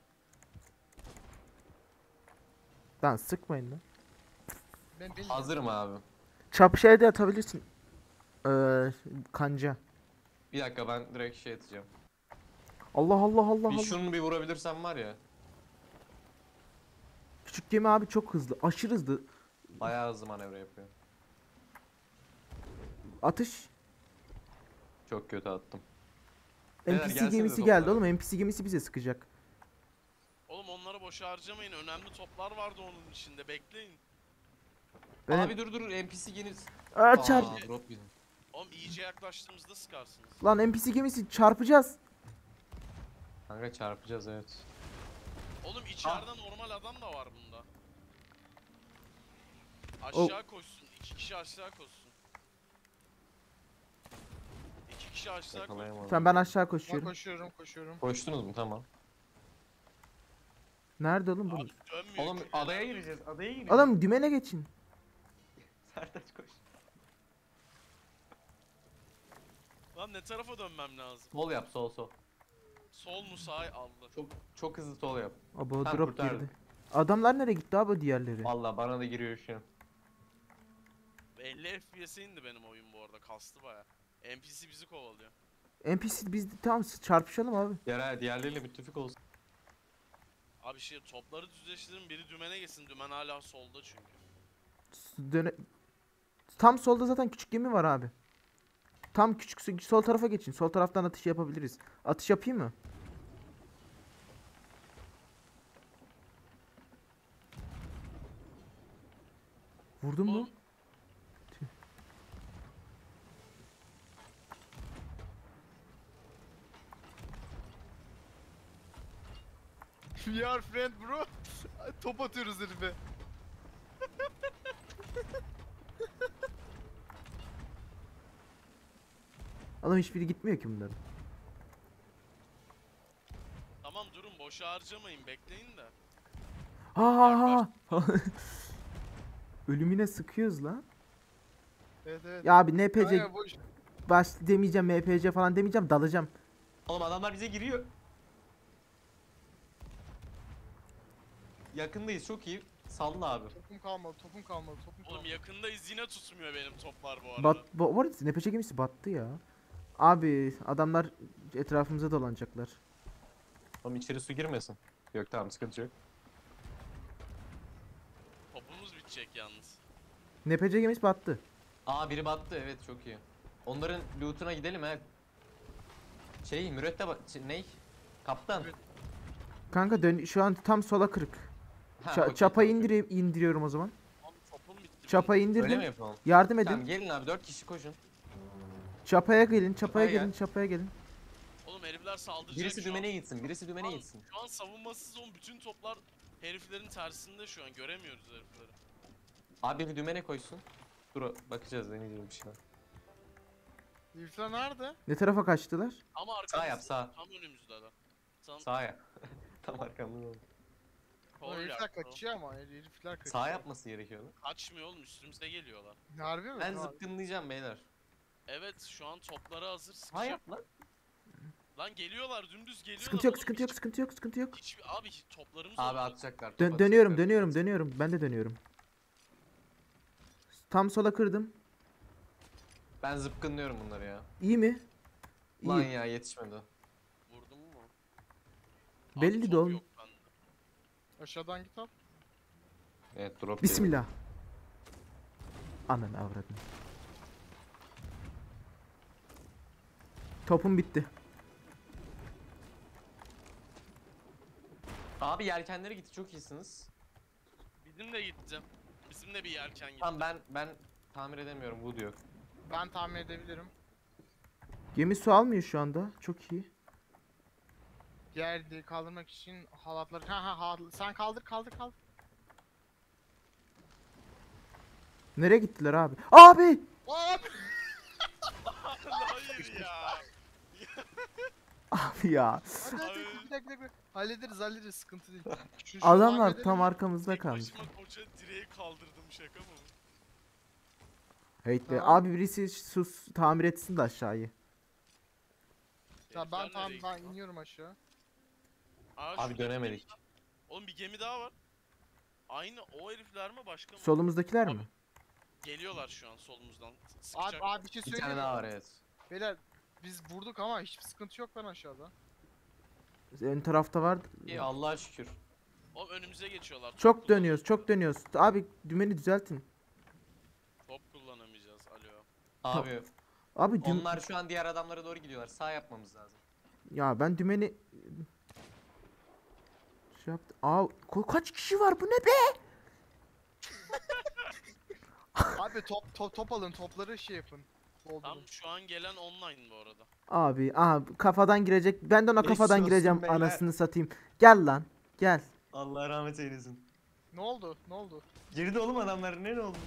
Lan sıkmayın lan. Ben Hazırım abi. Çapışaya da atabilirsin. Kanca. Bir dakika, ben direkt şey atacağım. Allah Allah Allah Bir Allah. şunu bir vurabilirsem var ya. Küçük gemi abi çok hızlı. Aşırı hızlı. Bayağı hızlı manevra yapıyor. Atış. Çok kötü attım. Beyler, NPC gelsenize gemisi toplara. geldi oğlum. NPC gemisi bize sıkacak. Oğlum onları boşa harcamayın. Önemli toplar vardı onun içinde. Bekleyin. Ben Abi dur NPC yeni... Aa, çarp. Aa, drop bizim. Oğlum iyice yaklaştığımızda sıkarsınız. Lan NPC gemisi çarpacağız. Kanka çarpacağız evet. Oğlum içeride normal adam da var bunda. O- Aşağı koşsun. 2 kişi aşağı koşsun. 2 kişi aşağı koşsun. Yakalayamadım. Tamam ben aşağı Ben koşuyorum. koşuyorum. Koştunuz mu? Tamam. Nerede oğlum bu? Abi dönmüyor. Oğlum kümeler adaya dönüyor. gireceğiz. Adaya gireceğiz. Oğlum dümene geçin. Sertaç koş. Lan ne tarafa dönmem lazım? Sol yap, sol. Sol mu sağ Allah. Çok hızlı sol yap. Abo Tam drop kurtardım. girdi. Adamlar nereye gitti abi diğerleri? Vallahi bana da giriyor şu an. 50 FPS'e indi benim oyun bu arada. Kastı baya. NPC bizi kovalıyor. NPC biz tamam çarpışalım abi. Diğerleriyle müttefik olsun. Abi şey topları düzleştirin, biri dümene geçsin. Dümen hala solda çünkü. Döne... Tam solda zaten küçük gemi var abi. Tam küçük sol tarafa geçin. Sol taraftan atış yapabiliriz. Atış yapayım mı? Vurdun mu? Oğlum, We are friend bro. Top atıyoruz herife. Adam hiçbiri gitmiyor ki bunların. tamam durun boşa harcamayın bekleyin de. Ha. Ölümüne sıkıyoruz lan. Evet. Ya abi NPC Aynen, boş. baş demeyeceğim, MPC falan demeyeceğim, dalacağım. Oğlum adamlar bize giriyor. Yakındayız, çok iyi. Salla abi. Topum kalmadı. Oğlum yakındayız yine tutmuyor benim toplar bu arada. Bu arada NPC gemisi battı ya. Abi adamlar etrafımıza dolanacaklar. Oğlum içeri su girmesin. Yok tamam, sıkıntı yok. Topumuz bitecek yalnız. NPC gemisi battı. Aa biri battı, evet çok iyi. Onların loot'una gidelim he. Ney? Kaptan. Kanka şu an tam sola kırık. Ha, okey, Çapayı tamam. indiriyorum o zaman. Oğlum topum bitti. Çapayı Öyle mi indirdim. yapalım? Yardım edin. Tamam gelin abi, 4 kişi koşun. Çapaya gelin, çapaya Çapaya gelin, çapaya gelin. Oğlum herifler saldıracak Birisi şu an. dümene gitsin, birisi dümene Şu an- gitsin. Şu an savunmasız on bütün toplar heriflerin tersinde şu an göremiyoruz herifleri. Abi bir dümene koysun. Dur bakacağız, deneyeceğiz bir şeyler. Herifler nerede? Ne tarafa kaçtılar? Ama Sağ arkamızda yap, sağ. tam önümüzde adam. Tam Sağa yap. Tam arkamda oldu. kol Herifler yap, kaçıyor ama herifler kaçıyor. Sağa yapması gerekiyordu. Kaçmıyor oğlum üstümüze geliyorlar. Harbi mi? Ben Tamam. zıpkınlayacağım beyler. Evet şu an topları hazır Sağ sıkacak. yap lan. Lan geliyorlar dümdüz geliyorlar. Sıkıntı yok, oğlum. sıkıntı yok, sıkıntı yok, sıkıntı yok. Abi toplarımız Abi oldu. atacaklar. top Dönüyorum, atacaklar. dönüyorum. Ben de dönüyorum. Tam sola kırdım. Ben zıpkınlıyorum bunları ya. İyi mi? Lan İyi. ya yetişmedi. Vurdun mu? Belli top de oğlum. yok bende. Aşağıdan git al. Evet drop geliyor. Bismillah. Ananı avradını. Topum bitti. Abi yelkenlere gitti, çok iyisiniz. Bizim de gitti. Bizim de bir yerken gitti. Tamam ben tamir edemiyorum, wood yok. Ben tahmin edebilirim. Gemi su almıyor şu anda. Çok iyi. Diğer kaldırmak için halatları... Sen kaldır. Nereye gittiler abi? Abi! Hop! Hayır ya. Abi ya. Hadi bir dakika. Hallederiz sıkıntı değil. Şu Adamlar halledelim tam mi? arkamızda Tek kalmış. başıma koça direği kaldırdım, şaka mı? Hey be. Tamam. Abi birisi sus tamir etsin de aşağıyı. Ya ben Herifler nereye ben gitti lan? iniyorum aşağı. Aa, Abi şurada dönemedik. Oğlum bir gemi daha var. Aynı o herifler mi başka mı? Solumuzdakiler mi? Geliyorlar şu an solumuzdan. Abi, Sıkacak. abi bir şey Bir tane söyleyeyim daha mi? var, evet. Beyler biz vurduk ama hiçbir sıkıntı yok ben aşağıda. Ön tarafta var. İyi Allah'a şükür. Oğlum önümüze geçiyorlar. Çok dönüyoruz, çok dönüyoruz. Abi dümeni düzeltin. Top kullanamayacağız. Alo. Abi Abi onlar şu an diğer adamlara doğru gidiyorlar. Sağ yapmamız lazım. ya ben dümeni şey yaptı. Aa kaç kişi var bu ne be? Abi top alın topları şey yapın. Tam Doldurun. şu an gelen online bu arada. Abi kafadan girecek. Ben de ona Geçmiş kafadan olsun gireceğim beyler. anasını satayım. Gel lan. Gel. Allah rahmet eylesin. Ne oldu? Ne oldu? Girdi oğlum adamlar, ne oldu?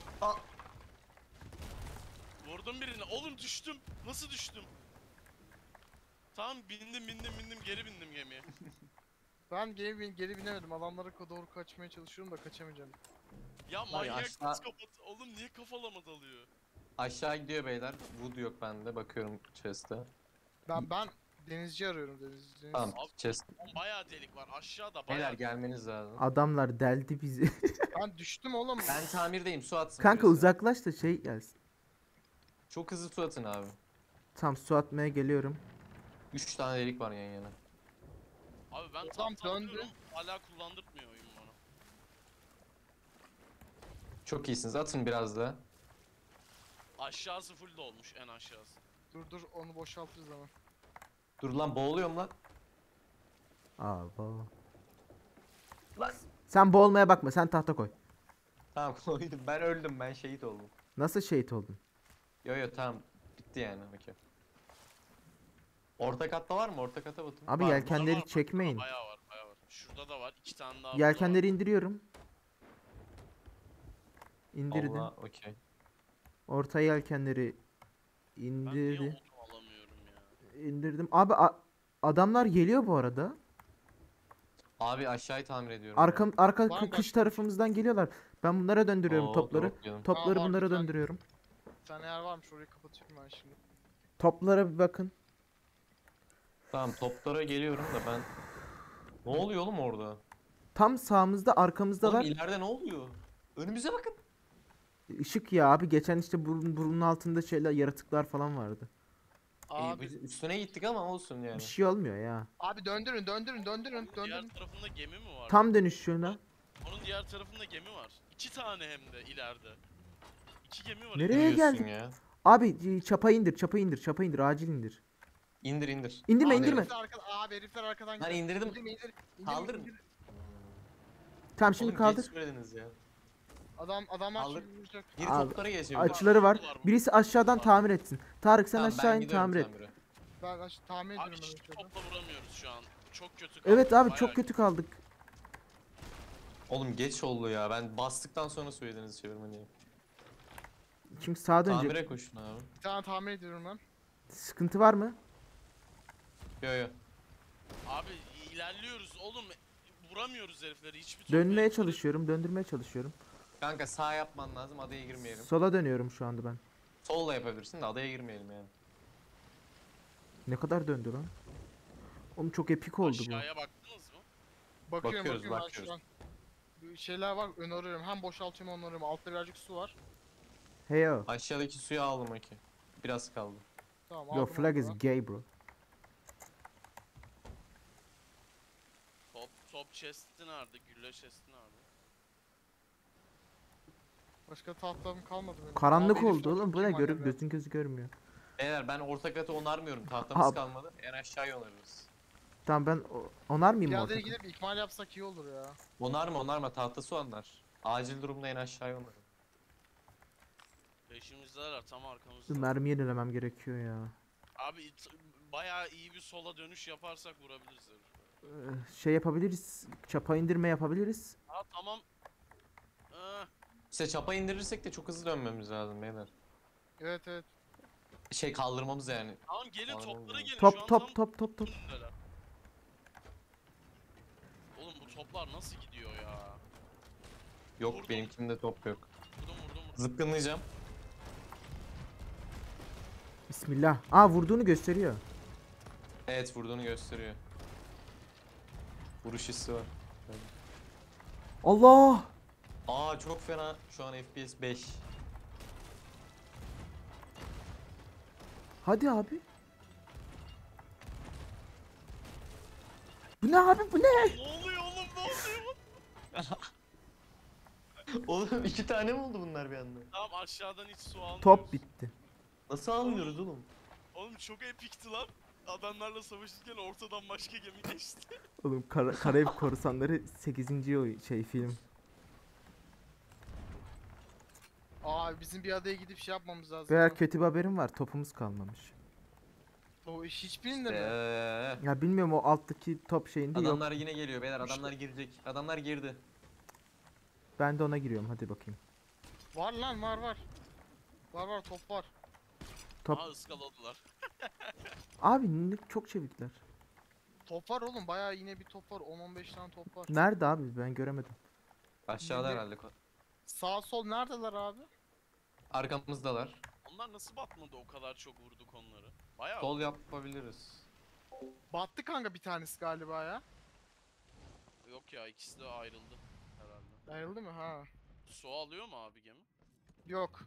Vurdum birini. Oğlum düştüm. Nasıl düştüm? Tamam bindim geri bindim gemiye. Ben geri binemedim. Adamlara doğru kaçmaya çalışıyorum da kaçamayacağım. Ya Vay manyak aşağı- psikopat. Oğlum niye kafalama dalıyor? Aşağı gidiyor beyler. Wood yok bende, bakıyorum chest'e. Ben denizci arıyorum denizci. Tamam Abi- chest. Oğlum bayağı delik var. Aşağıda Beyler bayağı. gelmeniz lazım. Adamlar deldi bizi. Ben düştüm oğlum. Ben tamirdeyim, su atsın. Kanka birisi. uzaklaş da şey gelsin. Çok hızlı su atın abi. Tam su atmaya geliyorum. 3 tane delik var yan yana. Abi ben Adam tam döndü. tanıtıyorum. Hala kullandırtmıyor oyun bana. Çok iyisiniz, atın biraz da. Aşağısı full dolmuş en aşağısı. Dur onu boşaltırız ama. Dur lan, boğuluyorum lan. Aa. Lan. Sen boğulmaya bakma. Sen tahta koy. Tamam koydum, ben öldüm, ben şehit oldum. Nasıl şehit oldun? Yo tamam, bitti yani, okey. Orta katta var mı? Orta kata batın. Abi Var mı? yelkenleri Var, çekmeyin. Bayağı var bayağı var. Şurada da var. 2 tane daha burada Yelkenleri var. indiriyorum. İndirdim. Allah, okey. Orta yelkenleri Ben niye indirdi. odun alamıyorum ya? İndirdim. Abi adamlar geliyor bu arada. Abi aşağıyı tamir ediyorum. Arka Var mı kış başka? tarafımızdan geliyorlar. Ben bunlara döndürüyorum Oo, topları. drop yedim. Topları Aa, var, bunlara güzel. döndürüyorum. Bir tane yer varmış orayı kapatıyorum ben şimdi. Toplara bir bakın. Tamam, toplara geliyorum da ben... Ne oluyor oğlum orada? Tam sağımızda Oğlum arkamızdalar. ileride ne oluyor? Önümüze bakın. Işık ya abi geçen işte burnun altında şeyler yaratıklar falan vardı. Abi, Biz üstüne gittik ama olsun yani. Bir şey olmuyor ya. abi döndürün. Diğer tarafında gemi mi var? Tam dönüş şuna. Onun diğer tarafında gemi var. 2 tane hem de ileride. 2 gemi var. Nereye Duyuyorsun geldik? ya. Abi çapa indir acil indir. İndir indir. İndirme Abi, indirme. Abi herifler arkadan Ben gidiyor. indirdim. İndir. Kaldırın. Tamam şimdi Oğlum kaldır. geç söylediniz ya. Adamlar Kaldır. şimdi vuracak. Bir Abi, toplara geçelim. Açıları var. Şuradalar mı? Birisi aşağıdan tamir etsin. Tarık sen Tamam, aşağı ben in gidiyorum tamir et. tamire. Ben tahmin ediyorum Abi ben hiç aşağıdan. topla vuramıyoruz şu an. Çok kötü kaldık. Evet abi bayağı çok kötü kaldık. Oğlum geç oldu ya. Ben bastıktan sonra söylediniz çevirmeni. Çünkü sağa dönecek. Tamire koşun abi. Bir tane tahmin ediyorum ben. Sıkıntı var mı? Yo. Abi ilerliyoruz oğlum. Vuramıyoruz herifleri hiçbir top Dönmeye herifleri- çalışıyorum, döndürmeye çalışıyorum. Kanka sağ yapman lazım, adaya girmeyelim. Sola dönüyorum şu anda ben. Solla yapabilirsin de adaya girmeyelim yani. Ne kadar döndü lan? Oğlum çok epik oldu bu. Aşağıya baktınız mı? Bakıyorum Bakıyoruz, ben bakıyoruz. şu an. Bir şeyler var ön arıyorum. Hem boşaltıyorum onu arıyorum. Altta birazcık su var. Hey yo. Aşağıdaki suyu aldım ki. Biraz kaldı. Tamam Your aldım flag onu is da. gay bro. Top chest'i nerede? Gülle chest'i nerede? Başka tahtam kalmadı benim. Karanlık Abi herif oldu oğlum. Bu çok ne iyi görüp manevra. gözün gözü görmüyor. Beyler ben orta katı onarmıyorum. Tahtamız Abi. kalmadı. En aşağıya onarırız. Tamam ben onar mıyım orada? Piyadeye gidip ikmal yapsak iyi olur ya. Onarma tahtası onlar. Acil durumda en aşağıya onarım. Peşimizdeler tam arkamızda. Mermi yenilemem gerekiyor ya. Abi bayağı iyi bir sola dönüş yaparsak vurabiliriz herif. Şey yapabiliriz. Çapa indirme yapabiliriz. Ha tamam. İşte çapa indirirsek de çok hızlı dönmemiz lazım beyler. Evet evet. Şey kaldırmamız yani. Tamam gelin Anladım. toplara gelin. Şu Top an top tam top top top. önündeler. Oğlum bu toplar nasıl gidiyor ya? Yok Vurdum. benimkinde top yok. Vurdum. Zıpkınlayacağım. Bismillah. Aa vurduğunu gösteriyor. Evet vurduğunu gösteriyor. Vuruş hissi var. Allah! Aa çok fena. Şu an FPS 5. Hadi abi. Bu ne abi bu ne? Ne oluyor oğlum ne oluyor? Oğlum 2 tane mi oldu bunlar bir anda? Tamam aşağıdan hiç su almıyoruz. Top bitti. Nasıl almıyoruz oğlum? Oğlum çok epikti lan. Adamlarla savaşırken ortadan başka gemi geçti. Oğlum Karayip Korsanları 8. şey film. Aa bizim bir adaya gidip şey yapmamız lazım. Veya kötü bir haberim var. Topumuz kalmamış. O iş hiç bilinir mi? Ya bilmiyorum o alttaki top şeyinde yok. Adamlar yine geliyor beyler. Adamlar girecek. Adamlar girdi. Ben de ona giriyorum. Hadi bakayım. Var lan var. Var top var. Top. Aa ıskaladılar. Abi çok çevikler. Top var oğlum bayağı yine bir top var. 10-15 tane top var. Nerede abi? Ben göremedim. Aşağıda Ne- herhalde. Sağ sol neredeler abi? Arkamızdalar. Onlar nasıl batmadı o kadar çok vurduk onları? Bayağı Sol yapabiliriz. Battı kanka bir tanesi galiba ya. yok ya ikisi de ayrıldı herhalde. Ayrıldı mı? Ha. Su alıyor mu abi gemi? Yok.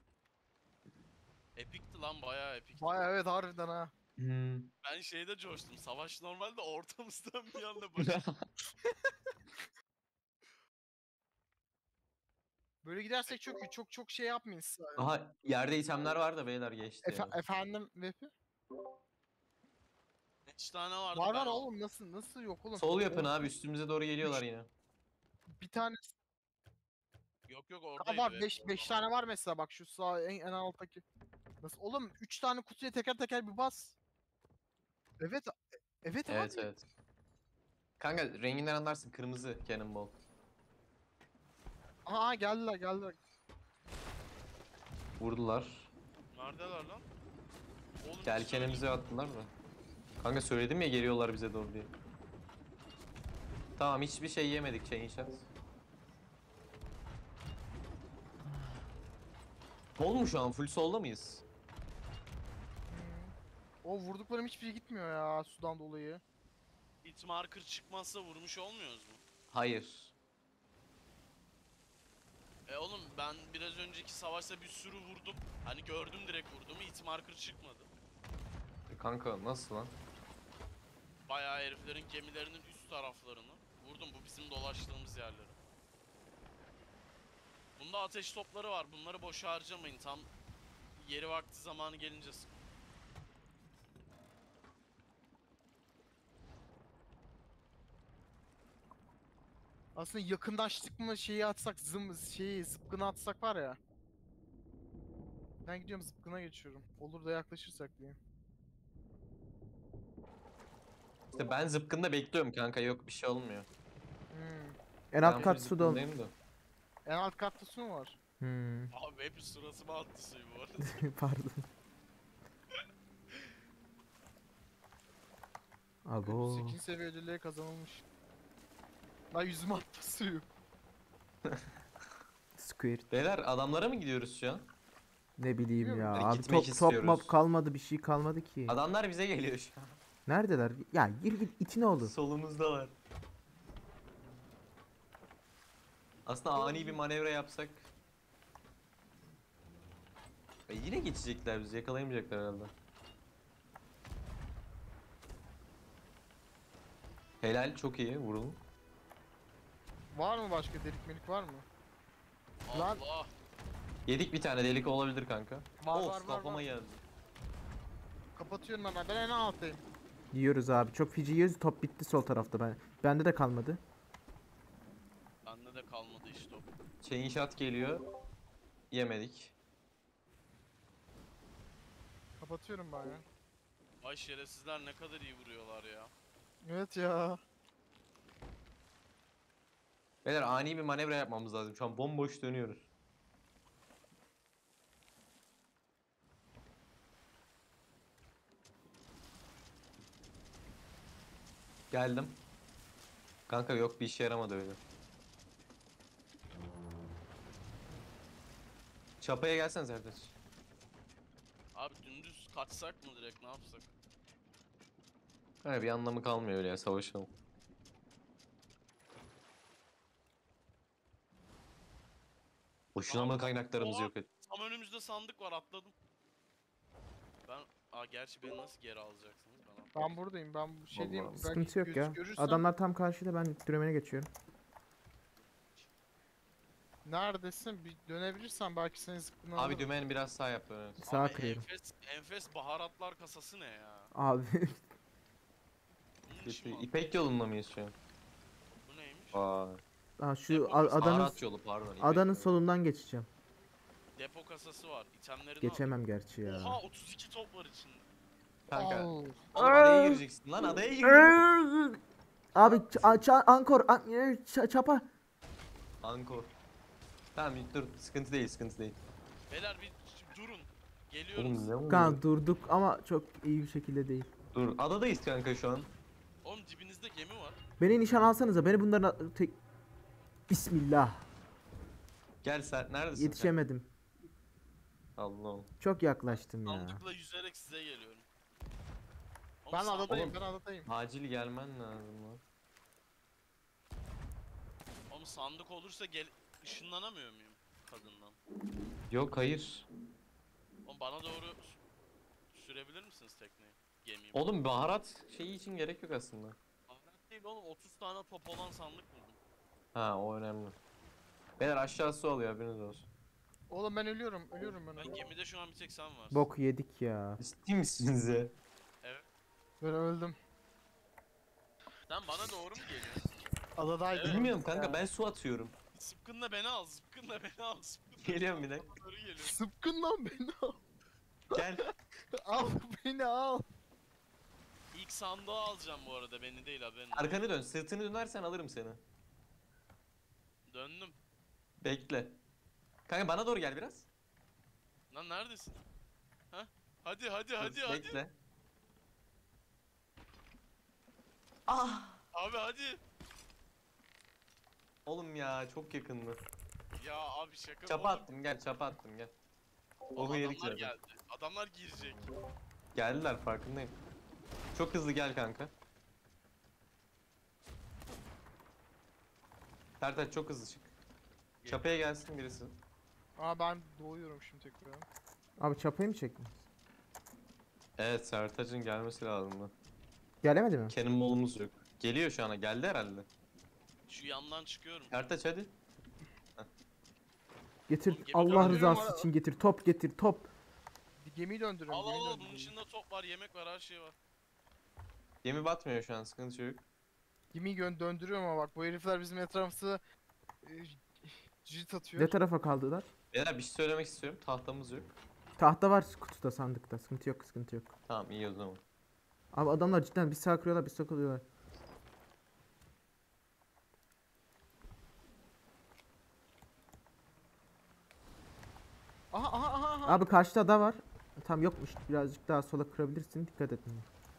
Epikti lan bayağı epikti. Bayağı evet harbiden ha. Ben şeyde coştum. Savaş normalde ortamızdan bir anda başladı. Böyle gidersek çok iyi. Çok şey yapmayın siz. Aha yerde itemler var da beyler geçti ya. Efendim Vepi? Kaç tane vardı Var ben oğlum nasıl yok oğlum. Sol yapın O- abi üstümüze doğru geliyorlar yine. Bir tane Yok Aa, oradaydı. var be. 5 tane var mesela bak şu sağ en alttaki. Nasıl oğlum 3 tane kutuya teker teker bir bas. Evet evet Evet abi. evet. Kanka renginden anlarsın kırmızı cannonball. Aa geldiler. Vurdular. Neredeler lan? Oğlum Yelkenimize attılar da. Kanka söyledim ya geliyorlar bize doğru diye. Tamam hiçbir şey yemedik chain shot. Sol mu şu an? Full solda mıyız? O vurduklarım hiçbiri gitmiyor ya sudan dolayı. Hit marker çıkmazsa vurmuş olmuyoruz mu? Hayır. Oğlum ben biraz önceki savaşta bir sürü vurdum. Hani gördüm direkt vurduğumu hit marker çıkmadı. Kanka nasıl lan? Bayağı heriflerin gemilerinin üst taraflarını vurdum. Bu bizim dolaştığımız yerleri. Bunda ateş topları var. Bunları boşa harcamayın. Tam yeri vakti zamanı gelince sıkın. Aslında yakınlaştık mı şeyi atsak zıpkını atsak var ya. Ben gidiyorum zıpkına geçiyorum. Olur da yaklaşırsak diyeyim. İşte ben zıpkında bekliyorum kanka yok bir şey olmuyor. Hmm. En Ben alt kat full su dolu. zıpkındayım da. En alt katta su mu var? Abi hep suratıma attı suyu bu arada. Pardon. Abo. 8. seviye ödülleri kazanılmış. Lan yüzüme attı suyu. Squid. Beyler adamlara mı gidiyoruz şu an? Ne bileyim Bilmiyorum, ya. hadi Abi gitmek top istiyoruz. mop kalmadı bir şey kalmadı ki. Adamlar bize geliyor şu an. Neredeler? Ya gir git itin oğlu. Solumuzdalar. Aslında ani bir manevra yapsak. Yine geçecekler, bizi yakalayamayacaklar herhalde. Helal, çok iyi vurun. Var mı başka delik melik var mı? Lan. Allah. Yedik bir tane, delik olabilir kanka. Var, Of, var, var, kafama var. geldi. Kapatıyorum ben en alttayım. Yiyoruz abi. Çok feci yiyoruz. Top bitti sol tarafta. Bende de kalmadı. Bende de kalmadı işte o. Chain shot geliyor. Yemedik. Kapatıyorum ben ya. Ay şerefsizler ne kadar iyi vuruyorlar ya. Evet ya. Beyler ani bir manevra yapmamız lazım. Şu an bomboş dönüyoruz. Geldim. Kanka yok, bir işe yaramadı öyle. Çapaya gelsene Sertaç. Abi dümdüz kaçsak mı direkt, ne yapsak? Hayır, bir anlamı kalmıyor öyle ya, savaşalım. Boşuna mı kaynaklarımızı Oha! yok et? Tam önümüzde sandık var, atladım. Gerçi beni nasıl geri alacaksınız bana? Ben buradayım. Ben şey diyeyim. Vallahi belki Sıkıntı yok ya. görürsem- Adamlar tam karşıda, ben dürümene geçiyorum. Neredesin? Bir dönebilirsen belki seni zıkkını Abi alırım. dümen biraz sağ yap böyle. Sağa Abi kırıyorum. enfes baharatlar kasası ne ya? Abi Bunun işi mi? İpek yolunda mıyız şu an? Bu neymiş? Aa, şu Baharat adanın baharat yolu, pardon. İpek adanın yolu. solundan geçeceğim. Depo kasası var. İtemlerini Geçemem gerçi al. ya. Oha 32 top var içinde. Kanka. Al. Oğlum adaya gireceksin lan, adaya gireceksin. Abi ankor çapa. Ankor. Tamam dur, sıkıntı değil, sıkıntı değil. Beyler bir durun. Geliyoruz. Oğlum ne oluyor? Kanka durduk ama çok iyi bir şekilde değil. Dur, adadayız kanka şu an. Oğlum dibinizde gemi var. Beni nişan alsanıza, beni bunların tek... Bismillah. Gel sen, neredesin Yetişemedim. sen? Allah'ım. Çok yaklaştım ya. Sandıkla yüzerek size geliyorum. Oğlum Ben sandık- adadayım. Oğlum. Ben adadayım. Acil gelmen lazım lan. Oğlum sandık olursa ışınlanamıyor muyum kadından? Yok, hayır. Oğlum bana doğru sürebilir misiniz tekneyi? Gemiyi. Oğlum baharat şeyi için gerek yok aslında. Baharat değil oğlum, 30 tane top olan sandık buldum. Ha, o önemli. Beyler aşağı su alıyor, haberiniz olsun. Oğlum ben ölüyorum. Ölüyorum ben. Ben gemide şu an bir tek sen varsın. Bok yedik ya. Ciddi misiniz ya? Ben öldüm. Sen bana doğru mu geliyorsun? Adadaydım. Bilmiyorum kanka, ben su atıyorum. Zıpkınla beni al, zıpkınla beni al, zıpkınla. Geliyorum bir dakika. Doğru geliyor. Sıpkın lan beni al. Gel. Al beni al. İlk sandığı alacağım bu arada, beni değil haberin. Arkanı dön, sırtını dönersen alırım seni. Döndüm. Bekle. Kanka bana doğru gel biraz. Lan neredesin? Ha? Hadi hadi Dur, hadi hadi. bekle. Ah! Abi hadi. Oğlum ya, çok yakındı. Ya abi şaka mı Çapa oğlum? attım, gel çapa attım, gel. Oğlum Oku yedik adamlar zaten. geldi. Adamlar girecek. Geldiler, farkındayım. Çok hızlı gel kanka. Sertaç çok hızlı çık. Çapaya gelsin birisi. Aa ben doğuyorum şimdi tekrar. Abi çapayı mı çektin? Evet, Sertaç'ın gelmesi lazımdı. Gelemedi mi? Cannonball'umuz yok. Geliyor şu ana, geldi herhalde. Şu yandan çıkıyorum. Sertaç hadi. Getir, Oğlum, gemi Allah döndürüyorum rızası ama- için getir. Top getir, top. Bir gemiyi döndürüyorum. Al al gemiyi al, bunun döndürüyorum. içinde top var, yemek var, her şey var. Gemi batmıyor şu an, sıkıntı yok. Gemiyi döndürüyorum ama bak bu herifler bizim etrafımızı cirit atıyor. Ne tarafa kaldılar? Beyler bir şey söylemek istiyorum, tahtamız yok. Tahta var kutuda, sandıkta. Sıkıntı yok, sıkıntı yok. Tamam, iyi o zaman. Abi adamlar cidden bir sağ kırıyorlar, bir sol kırıyorlar. Aha aha aha aha. Abi karşıda ada var. Tam yokmuş. Birazcık daha sola kırabilirsin. Dikkat et.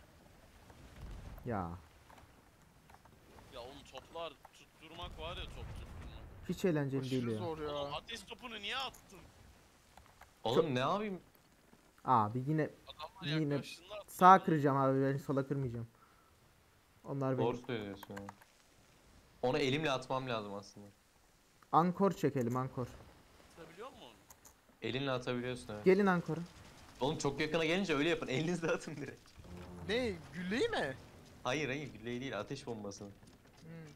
Ya. Ya oğlum toplar tutturmak var ya, top tutturmak. Hiç eğlenceli değil Aşırı ya. zor Oğlum ya. ateş topunu niye attın? Oğlum ne yapayım? Abi yine Adamlar Yine yaklaştığında attın. sağa kıracağım abi, ben sola kırmayacağım. Onlar Doğru benim. söylüyorsun ya. Onu elimle atmam lazım aslında. Ankor çekelim, ankor. Atabiliyor musun onu? Elinle atabiliyorsun evet. Gelin Ankara. Oğlum çok yakına gelince öyle yapın. Elinizle atın direkt. Ne? Gülleyi mi? Hayır gülleyi değil ateş bombasını. Hmm.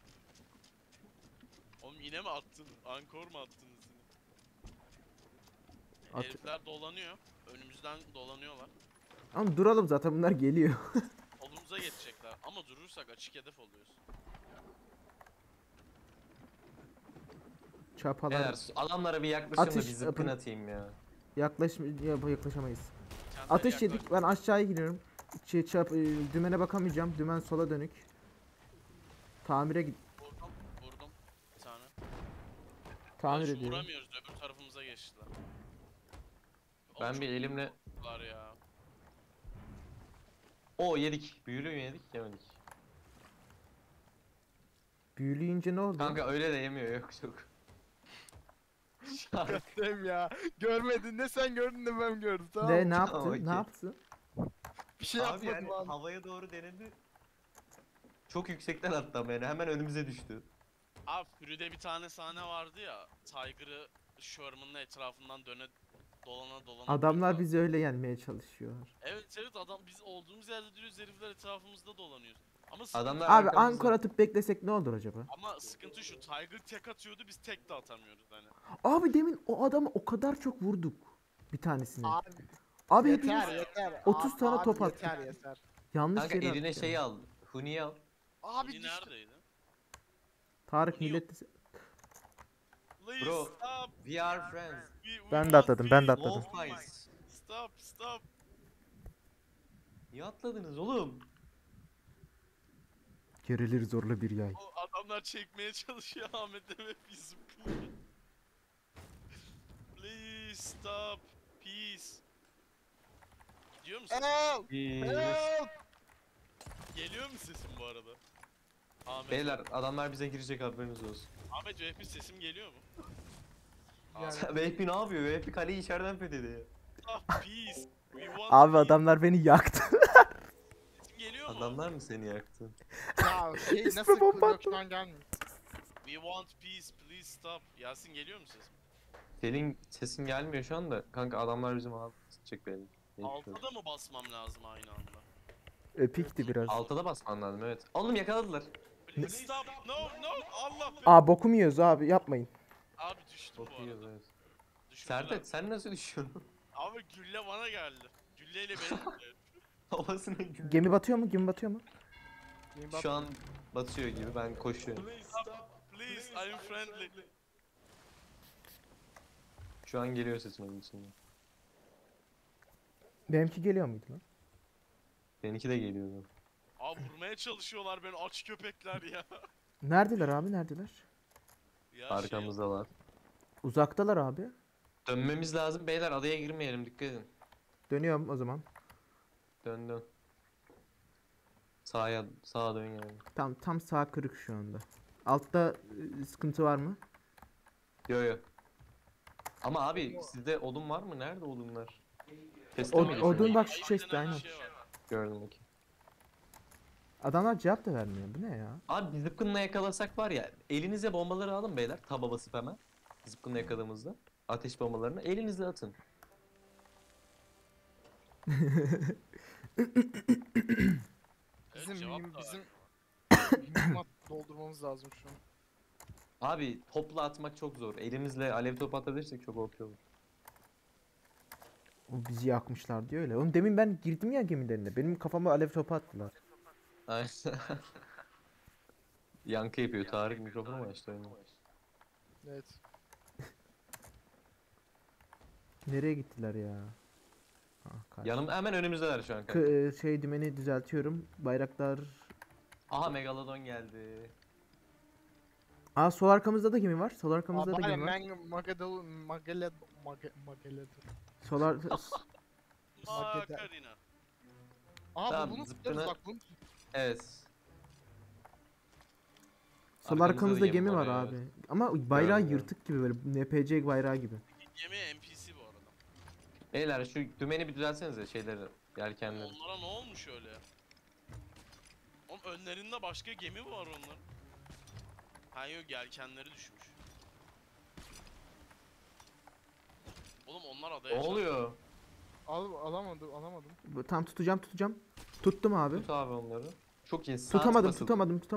Oğlum yine mi attın? Ankor mu attınız yine? At. Herifler dolanıyor. Önümüzden dolanıyorlar. Ama duralım zaten bunlar geliyor. Solumuza geçecekler. Ama durursak açık hedef oluyoruz. Çapalar. Beyler adamlara bir yaklaşın da bir Atış zıpkın yapın. atayım ya. Yaklaşamayız. Kendileri Ateş yedik. yaklaş- Ben aşağıya gidiyorum. Dümene bakamayacağım. Dümen sola dönük. Tamire git. Vurdum. Vurdum. Bir tane. Tamir Şu ediyorum. vuramıyoruz. Öbür tarafımıza geçtiler. Ben Oğlum bir çok elimle... vurdular ya. O yedik. Büyülü mü yedik yemedik. Büyüleyince ne oldu? Kanka öyle de yemiyor yok çok. Şark. Dem ya. Görmedin ne sen gördün ne ben gördüm tamam Ne mı? yaptı? okey. Ne yaptı? Bir şey Abi yapmadım yani abi. havaya doğru denedi. Çok yüksekten attı ama yani hemen önümüze düştü. Abi Fury'de bir tane sahne vardı ya. Tiger'ı Sherman'ın etrafından dolana Adamlar vuruyordu. bizi öyle yenmeye çalışıyorlar. Evet adam biz olduğumuz yerde duruyoruz herifler etrafımızda dolanıyor. Ama Adamlar Abi arkamızda. Ankara atıp beklesek ne olur acaba? ama sıkıntı şu Tiger tek atıyordu biz tek de atamıyoruz hani. Abi demin o adamı o kadar çok vurduk. Bir tanesini. Abi Abi yeter hepimiz yeter. 30 tane Abi top attık. yeter yeter. yanlış Kanka yere eline attık şey yani. al. Huni'yi al. Abi Abi düştü. neredeydi? Tarık Huni yok. millet Please Bro, stop. We are friends. We Ben de want atladım, ben de peace. atladım. No fights. Stop. Niye atladınız oğlum? gerilir zorlu bir yay. O adamlar çekmeye çalışıyor Ahmet'e ve biz zıplıyor. Please stop. Peace. Gidiyor musun? Help! Biz... Help! Geliyor mu sesim bu arada? Ahmet, Beyler adamlar bize girecek haberiniz olsun. Ahmet VP sesim geliyor mu? Yani- VP ne yapıyor? VP kaleyi içeriden fethediyor. Stop peace. We want Abi peace. adamlar beni yaktı. Sesim geliyor mu? Adamlar mı seni yaktı? Ya şey Üstüme nasıl bomba yok attı. şu an gelmiyor. We want peace. Please stop. Yasin geliyor mu sesim? Senin sesin gelmiyor şu anda. Kanka adamlar bizim ağzı sıçacak benim. Altıda mı basmam lazım aynı anda? Epikti biraz. Altıda basman lazım evet. Oğlum yakaladılar. Please stop. No. Allah. Aa bokumu yiyoruz abi yapmayın. Abi düştüm Çok bu iyi arada. evet. Düşürdüler. Serdet sen nasıl düşüyorsun? Abi gülle bana geldi. Gülleyle beni vurdu. Havasına gül. Gemi batıyor mu? Gemi batıyor mu? Şu an batıyor gibi ben koşuyorum. Please, I'm friendly. Şu an geliyor sesim onun içinde. Benimki geliyor muydu lan? Benimki de geliyordu. Abi vurmaya çalışıyorlar beni aç köpekler ya. Neredeler abi neredeler? Ya Arkamızdalar. Uzaktalar abi. Dönmemiz lazım beyler adaya girmeyelim dikkat edin. Dönüyorum o zaman. Dön. Sağa dön yani. Tam sağ kırık şu anda. Altta sıkıntı var mı? Yo. Ama abi sizde odun var mı? Nerede odunlar? Chest'te Od- mi odun geçiyor? bak şu chest'te Aynen aynen. şey var. Gördüm bakayım. Adamlar cevap da vermiyor. Bu ne ya? Abi zıpkınla yakalasak var ya elinize bombaları alın beyler. Taba basıp hemen. Zıpkınla yakaladığımızda. Ateş bombalarını elinizle atın. Bizim cevap mim- da var. bizim mühimmat doldurmamız lazım şu an. Abi topla atmak çok zor. Elimizle alev topu atabilirsek çok OP olur. O bizi yakmışlar diyor öyle. Oğlum demin ben girdim ya gemilerine. Benim kafama alev topu attılar. Aynen. Yankı yapıyor. Tarık mikrofonu mu açtı oyunu? Evet. Nereye gittiler ya? Ha, karşı. Yanım hemen önümüzdeler şu an kanka. Şey dümeni düzeltiyorum. Bayraklar. Aha Megalodon geldi. Aa sol arkamızda da gemi var. Sol arkamızda da Abi gemi var. ben Magellan. Solar Makarina. Aa Tamam, bunu zıpkını- tutarız bak bunu. Evet. sol Arkamızda da arkamızda gemi gemi var var, abi. Ama bayrağı Gördüm. yırtık gibi böyle NPC bayrağı gibi. Gemi NPC bu arada. Beyler şu dümeni bir düzeltsenize şeyleri. Yelkenleri. Onlara ne olmuş öyle? Oğlum önlerinde başka gemi mi var onların? Ha yok yelkenleri düşmüş. Oğlum onlar Ne adaya oluyor? Alamadım. Tam tutacağım. Tuttum abi. Tut abi onları. Çok iyi. Saat Tutamadım, basıldı.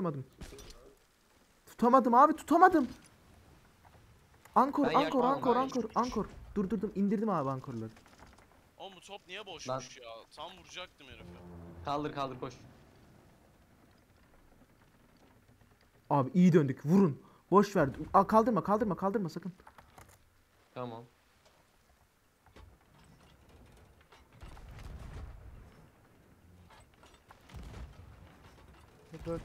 Tutamadım abi, tutamadım. Ankor, Ben ankor, yakmam ankor, ben. ankor, ankor. Durdurdum, indirdim abi ankorları. Oğlum bu top niye Lan. boşmuş ya? Tam vuracaktım herife. Kaldır kaldır koş. Abi iyi döndük, vurun. Boş ver. Kaldırma sakın. Tamam. Dur.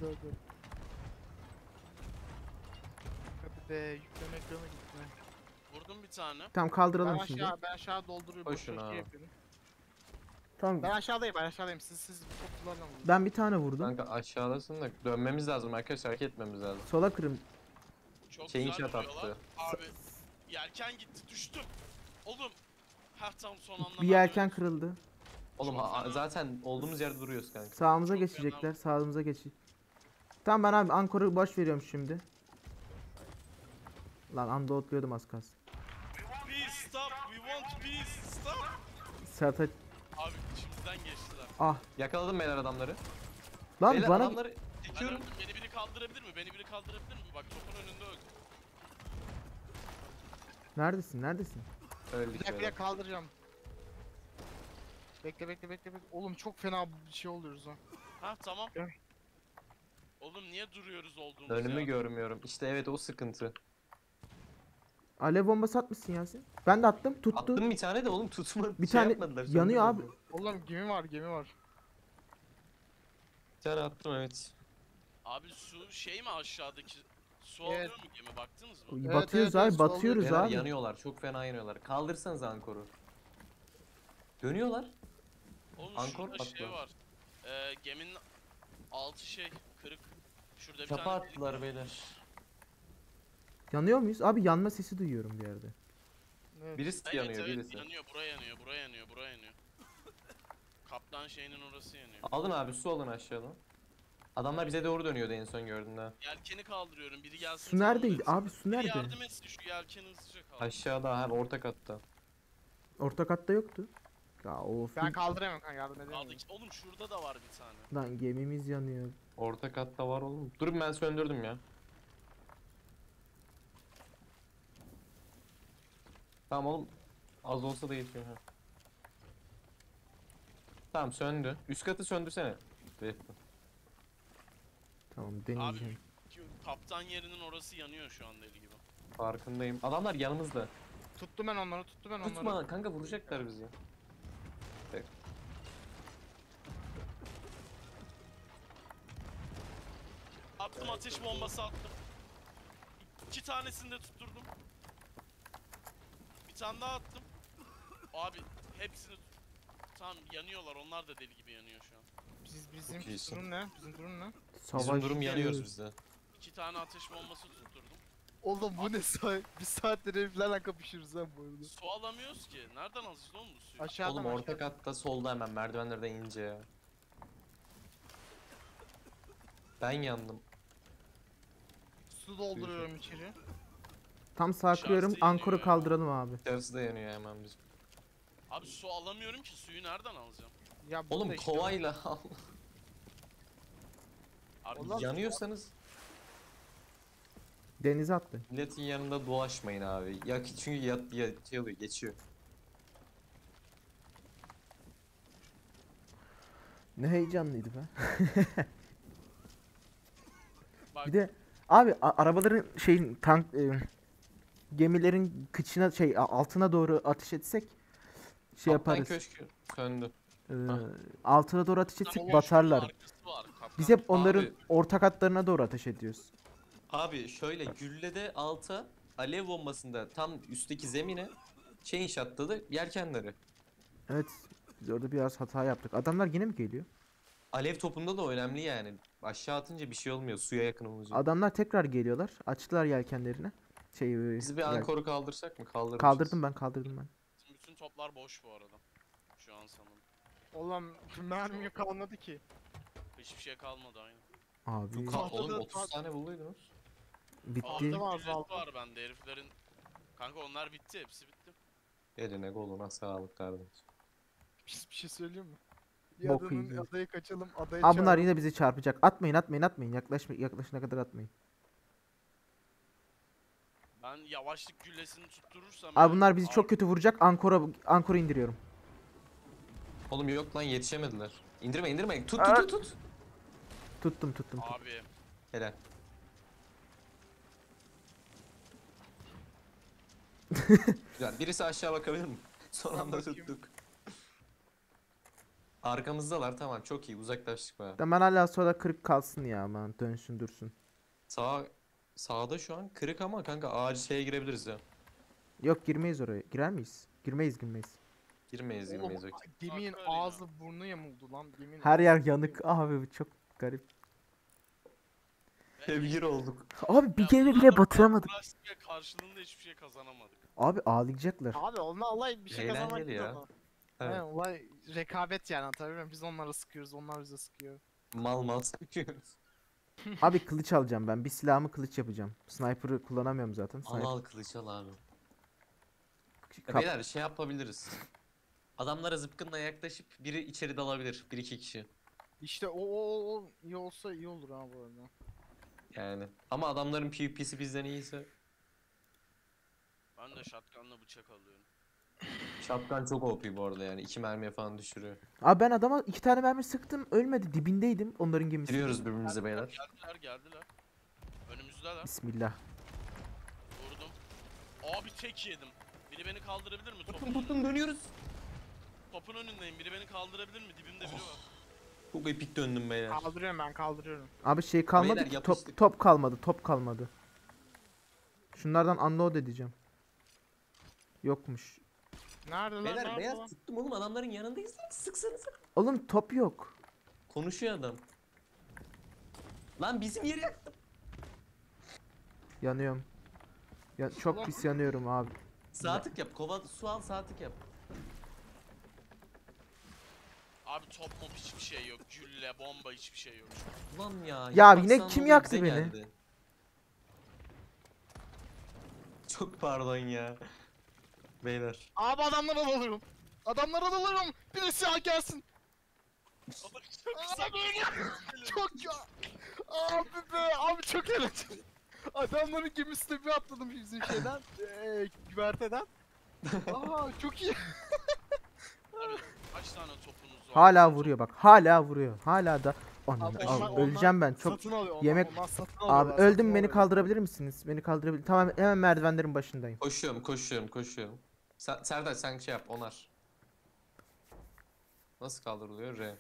Hadi be yükleme gitme. Vurdum bir tane. Tamam kaldıralım şimdi. Ben aşağı dolduruyorum. Koşun boş ver, abi. yapıyorum. Tamam. Ben aşağıdayım. Siz toplarla vurun. Ben bir tane vurdum. Kanka aşağıdasın da dönmemiz lazım arkadaşlar, hareket etmemiz lazım. Sola kırım. Çok Şeyin güzel içine vuruyorlar. attı. Abi yelken gitti düştüm. Oğlum. Heh tam son anda. Bir yelken kırıldı. Oğlum Çok fena. zaten olduğumuz yerde duruyoruz kanka. Sağımıza Çok geçecekler. Sağımıza geçecek. Tamam ben abi ankoru boş veriyorum şimdi. Lan anda otluyordum az kalsın. Peace stop. We want peace. Stop. Sertaç. Abi içimizden geçtiler. Ah. Yakaladım beyler adamları. Lan Beyler bana adamları Ben çekiyorum. öldüm. Beni biri kaldırabilir mi? Beni biri kaldırabilir mi? Bak topun önünde öldüm. neredesin? Bir Öldük dakika beyler. kaldıracağım. Bekle. Oğlum çok fena bir şey oluyoruz ha. Ha tamam. Gel. Oğlum niye duruyoruz olduğumuz Önümü ya? görmüyorum. İşte evet o sıkıntı. Alev bombası atmışsın Yasin. Ben de attım. Tuttu. Attım bir tane de oğlum tutmadı. Bir şey tane yapmadılar, yanıyor abi. söndürmediler. Oğlum gemi var. Bir tane attım evet. Abi su şey mi aşağıdaki? Su Evet. alıyor mu gemi baktınız mı? Batıyoruz evet, abi, sol batıyoruz Beyler abi. yanıyorlar, çok fena yanıyorlar. Kaldırsanız ankoru. Dönüyorlar. Oğlum Ankor şurada şey attılar. var. Geminin altı şey kırık. Şurada bir Çapa tane attılar beyler. Yanıyor muyuz? Abi yanma sesi duyuyorum bir yerde. Evet. Birisi Evet, yanıyor, evet, birisi. yanıyor. Buraya yanıyor. Kaptan şeyinin orası yanıyor. Alın abi, su alın aşağıdan. Adamlar bize doğru dönüyordu en son gördüğümde. Yelkeni kaldırıyorum. Biri gelsin. Su tamir neredeydi? etsin. Abi su Biri nerede? yardım etsin şu yelkeni hızlıca kaldır. Aşağıda, her orta katta. Orta katta yoktu. Ya of. Ben kaldıramam kanka yardım edemem. Kaldı ki. Oğlum şurada da var bir tane. Lan gemimiz yanıyor. Orta katta var oğlum. Durun ben söndürdüm ya. Tamam oğlum. Az olsa da yetiyor ha. Tamam söndü. Üst katı söndürsene. Tamam deneyeceğim. Kaptan yerinin orası yanıyor şu an deli gibi. Farkındayım. Adamlar yanımızda. Tuttum ben onları. Tutma kanka, vuracaklar bizi. Attım ateş bombası attım. İki tanesini de tutturdum. Bir tane daha attım. Abi hepsini tamam yanıyorlar, onlar da deli gibi yanıyor şu an. Bizim Çok iyisin. durum ne? Bizim durum ne? Bizim durum yanıyoruz biz de. İki tane ateş bombası tutturdum. Oğlum bu ne saat? Bir saattir heriflerle kapışıyoruz lan bu arada. Su alamıyoruz ki. Nereden alacağız oğlum bu suyu? Aşağıdan Oğlum orta aşağıdan. katta solda hemen merdivenlerden ince ya. Ben yandım. Su dolduruyorum içeri. Tam sağ kırıyorum. Dışarısı Ankoru yanıyor ya. kaldıralım abi. Dışarısı da yanıyor hemen bizim. Abi su alamıyorum ki, suyu nereden alacağım? Ya burada Oğlum işte. kovayla al. Abi Ulan- Yanıyorsanız Denize attı. milletin yanında dolaşmayın abi. Ya çünkü şey oluyor, geçiyor. Ne heyecanlıydı be. bak Bir de abi arabaların şeyin gemilerin kıçına altına doğru ateş etsek şey Kaptan yaparız. köşkü söndü. Ee, altına doğru ateş etsek Kaptan batarlar. arkası var, kaptan. Biz hep onların Abi. orta katlarına doğru ateş ediyoruz. Abi şöyle güllede alta alev bombasında tam üstteki zemine şey inşaatta da yelkenleri. Evet. Biz orada biraz hata yaptık. Adamlar yine mi geliyor? Alev topunda da önemli yani. Aşağı atınca bir şey olmuyor, suya yakın olunca. Adamlar tekrar geliyorlar. Açtılar yelkenlerini. Biz bir ankoru kaldırsak mı? Kaldırmışız. Kaldırdım ben. Bütün toplar boş bu arada. Şu an sanırım. Oğlum mermi kalmadı ki. Hiçbir şey kalmadı aynı. Abi Oğlum Tahtada- 30 tane bulduydunuz. bitti. Aldım. Abi azaldı. ücret var bende heriflerin. Kanka onlar bitti, hepsi bitti. Eline koluna sağlık kardeşim. Bir şey söyleyeyim mi? Bir Bok adanın yiyeceğiz. adaya kaçalım. Adaya Aa bunlar çağıralım. yine bizi çarpacak. Atmayın atmayın atmayın. Yaklaşana kadar atmayın. Ben yavaşlık güllesini tutturursam... Aa eğer- bunlar bizi çok Abi, kötü vuracak. Ankora indiriyorum. Oğlum yok lan yetişemediler. İndirme indirme. Tut Aa. tut tut tut. Tuttum. Abi Helal. Güzel. Birisi aşağı bakabilir mi? Son Ben anda bakayım. tuttuk. Arkamızdalar tamam çok iyi uzaklaştık baya. Ben hala sonra kırık kalsın ya aman dönsün dursun. Sağda şu an kırık ama kanka ağacı şeye girebiliriz ya. Yok girmeyiz oraya. Girer miyiz? Girmeyiz. Girmeyiz Oğlum, girmeyiz yok. geminin Akar ya. ağzı burnu yamuldu lan. Geminin Her yer ağzı- yanık. Abi bu çok garip. Hevgir olduk. Abi bir ya gemi bunlarla bile batıramadık. uğraştık ve karşılığında hiçbir şey kazanamadık. Abi ağlayacaklar. Abi onunla olay bir şey kazanmak Eğlenceli değil ya. ama. Evet. Evet, olay rekabet yani anlatabiliyor muyum? Biz onlara sıkıyoruz, onlar bize sıkıyor. Mal sıkıyoruz. Abi kılıç alacağım ben. Bir silahımı kılıç yapacağım. Sniper'ı kullanamıyorum zaten. Al Sniper. al kılıç al abi. Ya Kap- beyler şey yapabiliriz. Adamlara zıpkınla yaklaşıp biri içeri dalabilir. Bir iki kişi. İşte o iyi olsa iyi olur ha bu arada. Yani. Ama adamların PvP'si bizden iyiyse. Ben de shotgunla bıçak alıyorum. Shotgun çok OP bu arada yani. 2 mermiye falan düşürüyor. Abi ben adama 2 tane mermi sıktım. Ölmedi. Dibindeydim onların gemisi. Giriyoruz birbirimize beyler. Geldiler. Önümüzdeler. Bismillah. Vurdum. Abi tek yedim. Biri beni kaldırabilir mi? Tutun dönüyoruz. Topun önündeyim. Biri beni kaldırabilir mi? Dibimde biri var. Çok epik döndüm beyler. Kaldırıyorum ben kaldırıyorum. Abi şey kalmadı Beyler ki. yapıştık. Top kalmadı. Top kalmadı. Şunlardan unload edeceğim. Yokmuş. Nerede lan? Beyler Nerede beyaz lan? tuttum oğlum adamların yanındayız lan sıksanıza. Oğlum top yok. Konuşuyor adam. Lan bizim yeri yaktım. Yanıyorum. Ya çok pis yanıyorum abi. Sağ tık yap. Kova su al sağ tık yap. Abi top mop hiçbir şey yok. Gülle, bomba hiçbir şey yok. Ulan ya. Ya yapmaksan yine kim oluyor, yaktı bize beni? geldi. Çok pardon ya. Beyler. Abi adamlara dalıyorum. Adamlara dalıyorum. Bir de siyah gelsin. Ama çok kısa Abi çok ya. Abi be abi çok eğlenceli. Adamların gemisine bir atladım bizim şeyden. Güverteden. Aa çok iyi. Abi kaç tane topunuz var? Hala vuruyor bak. Hala vuruyor. Hala da. Ananı Abi al. onlar- Öleceğim ben. Çok Satın alıyor. yemek- Onlar satın abi alıyorlar, öldüm satın beni alıyorlar. kaldırabilir misiniz? Beni kaldırabilir. Tamam hemen merdivenlerin başındayım. Koşuyorum. Serdar sen şey yap onar. Nasıl kaldırılıyor? R.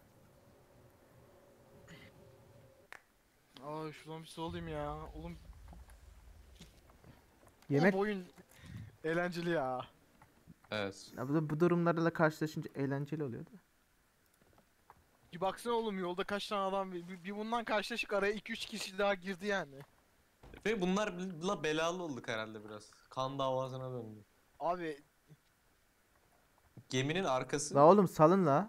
Aa şuradan bir su alayım ya. Oğlum Yemek bu oyun eğlenceli ya. Evet. ya bu durumlarla karşılaşınca eğlenceli oluyor da. Bir baksana oğlum yolda kaç tane adam bir bundan karşılaşık araya 2-3 kişi daha girdi yani. Ve bunlarla belalı olduk herhalde biraz. Kan davasına döndü. Abi Geminin arkası. La oğlum salın la.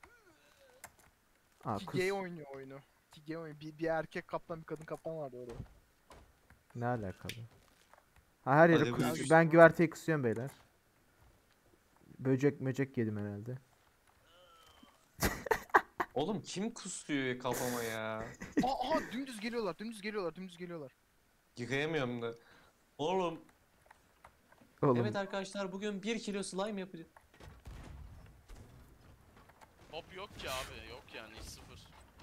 Aa kız. TG oynuyor oyunu. TG oynuyor. Bir erkek kaplan bir kadın kaplan vardı orada. Ne alakalı? Ha her yeri Hadi kus- buyur. ben güverteyi kısıyorum beyler. Böcek yedim herhalde. Oğlum kim kusuyor kafama ya? Aa dümdüz geliyorlar. Yıkayamıyorum da. Oğlum. Oğlum Evet arkadaşlar bugün 1 kilo slime yapacağız. Top yok ki abi. Yok yani hiç sıfır.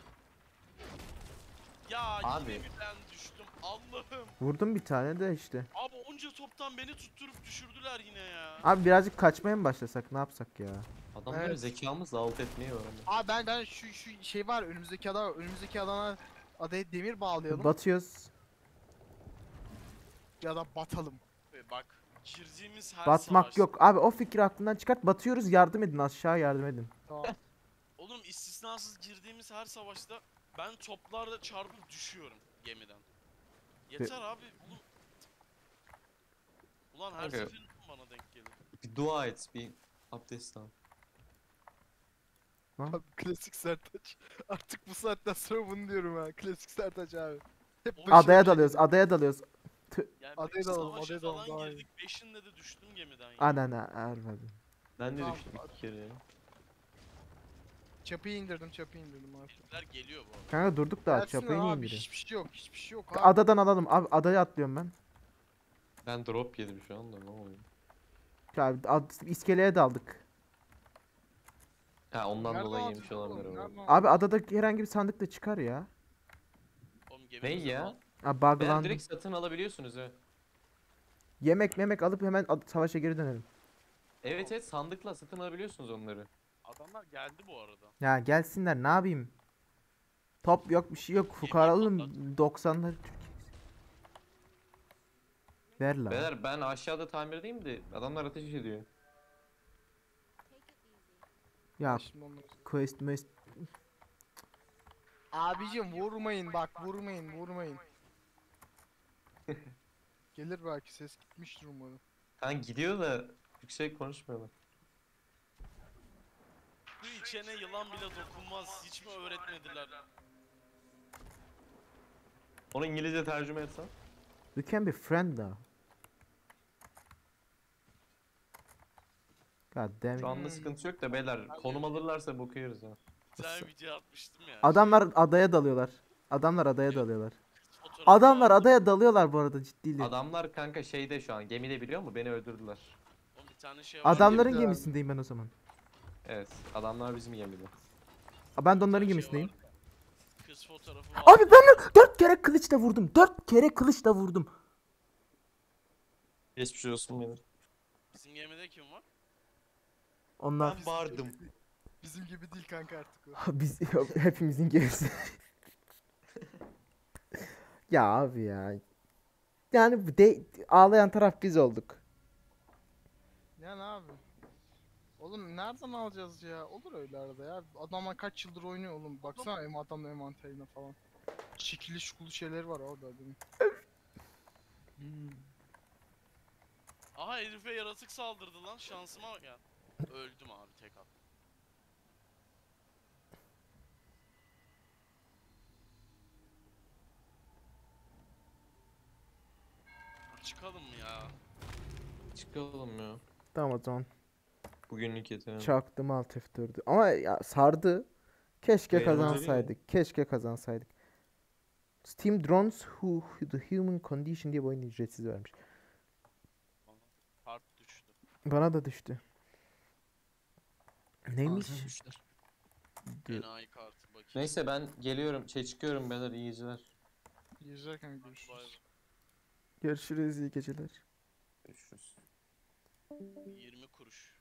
Ya Abi. yine birden düştüm. Allah'ım. vurdum bir tane de işte. Abi onca toptan beni tutturup düşürdüler yine ya. Abi birazcık kaçmaya mı başlasak ne yapsak ya? Adamları Evet. zekamızla alt etmeyi öğrendim. Aa ben şu şey var önümüzdeki adama adaya demir bağlayalım Batıyoruz. ya da batalım. Bak girdiğimiz her Batmak savaş- yok. Abi o fikri aklından çıkart. Batıyoruz yardım edin aşağı yardım edin. Tamam. Oğlum istisnasız girdiğimiz her savaşta ben toplarla çarpıp düşüyorum gemiden. Yeter abi. Ulan her Kanka. seferinde bana denk gelir. Bir dua et, bir abdest al. Abi klasik Sertaç. Artık bu saatten sonra bunu diyorum ha. Klasik Sertaç abi. Hep O başına Adaya bir şey dalıyoruz. Adaya dalıyoruz. Yani Adayı bir da alalım, savaşa adayı da alalım, falan daha iyi. girdik. 5'inde de düştüm gemiden ya. Anana arvadım. Ben de Tamam, düştüm iki kere ya. Çapıyı indirdim artık. Herifler geliyor bu arada. Kanka durduk daha Gelsin çapayı niye abi, indiriyor? hiçbir şey yok, hiçbir şey yok abi. Adadan alalım abi, adaya atlıyorum ben. Ben drop yedim şu anda, ne oluyor? Abi iskeleye daldık. Ha ondan Nereden dolayı alacağız yemiş oğlum, olabilir ama. nereden Abi alacağız? adada herhangi bir sandık da çıkar ya. Oğlum Ne gemimize ya? Abi Ben buglandım. direkt satın alabiliyorsunuz ha. Yemek memek alıp hemen savaşa geri dönelim. Evet evet, sandıkla satın alabiliyorsunuz onları. Adamlar geldi bu arada. Ya gelsinler, ne yapayım? Top yok, bir şey yok. Fukaralım 90'lar Türkiye. Ver la. Beyler ben aşağıda tamirdeyim de adamlar ateş ediyor. Ya Şimdi onları- quest mest. Abicim vurmayın bak, vurmayın. Gelir belki, ses gitmiştir umarım. Kan gidiyor da yüksek konuşmuyorlar. Bu içene yılan bile dokunmaz. Hiç mi öğretmediler? Onu İngilizce tercüme etsen. We can be friend now. God damn Şu it. anda sıkıntı yok da beyler, konum alırlarsa boku yeriz ha. Güzel video atmıştım ya. Adamlar adaya dalıyorlar. Adamlar adaya dalıyorlar. Fotoğrafı Adamlar vardı. adaya dalıyorlar bu arada, ciddiyle. Adamlar kanka şeyde şu an gemide, biliyor musun? Beni öldürdüler. Oğlum bir tane şey var. Adamların Gemide gemisindeyim ben o zaman. Evet, adamlar bizim gemide. Ben de Bir onların tane şey gemisindeyim. vardı. Kız fotoğrafı var. Abi ben 4 kere kılıçla vurdum. 4 kere kılıçla vurdum. Geçmiş olsun benim. Bizim gemide kim var? Onlar Ben bardım. Bizim gibi değil kanka artık o. biz hepimizin gemisi. Ya abi ya. Yani ağlayan taraf biz olduk. Yani abi. Oğlum nereden alacağız ya? Olur öyle arada ya. Adamlar kaç yıldır oynuyor oğlum. Baksana adamın envanterine falan. Şekilli şukulu şeyleri var orada adamın. Aha herife yaratık saldırdı lan. Şansıma bak ya. Öldüm abi tek at. Çıkalım mı ya? Çıkalım ya. Tamam o zaman. Bugünlük yeter. Çaktım alt F4'ü. Ama ya sardı. Keşke Eğlenceli kazansaydık. Keşke kazansaydık. Steam Drones Who the Human Condition diye bu oyunu ücretsiz vermiş. Bana kart düştü. Bana da düştü. Neymiş? Enayi kartı bakayım. Neyse ben geliyorum, çıkıyorum beyler, iyi geceler. Yüzerken Vay görüşürüz. Görüşürüz, iyi geceler. Görüşürüz. 20 kuruş.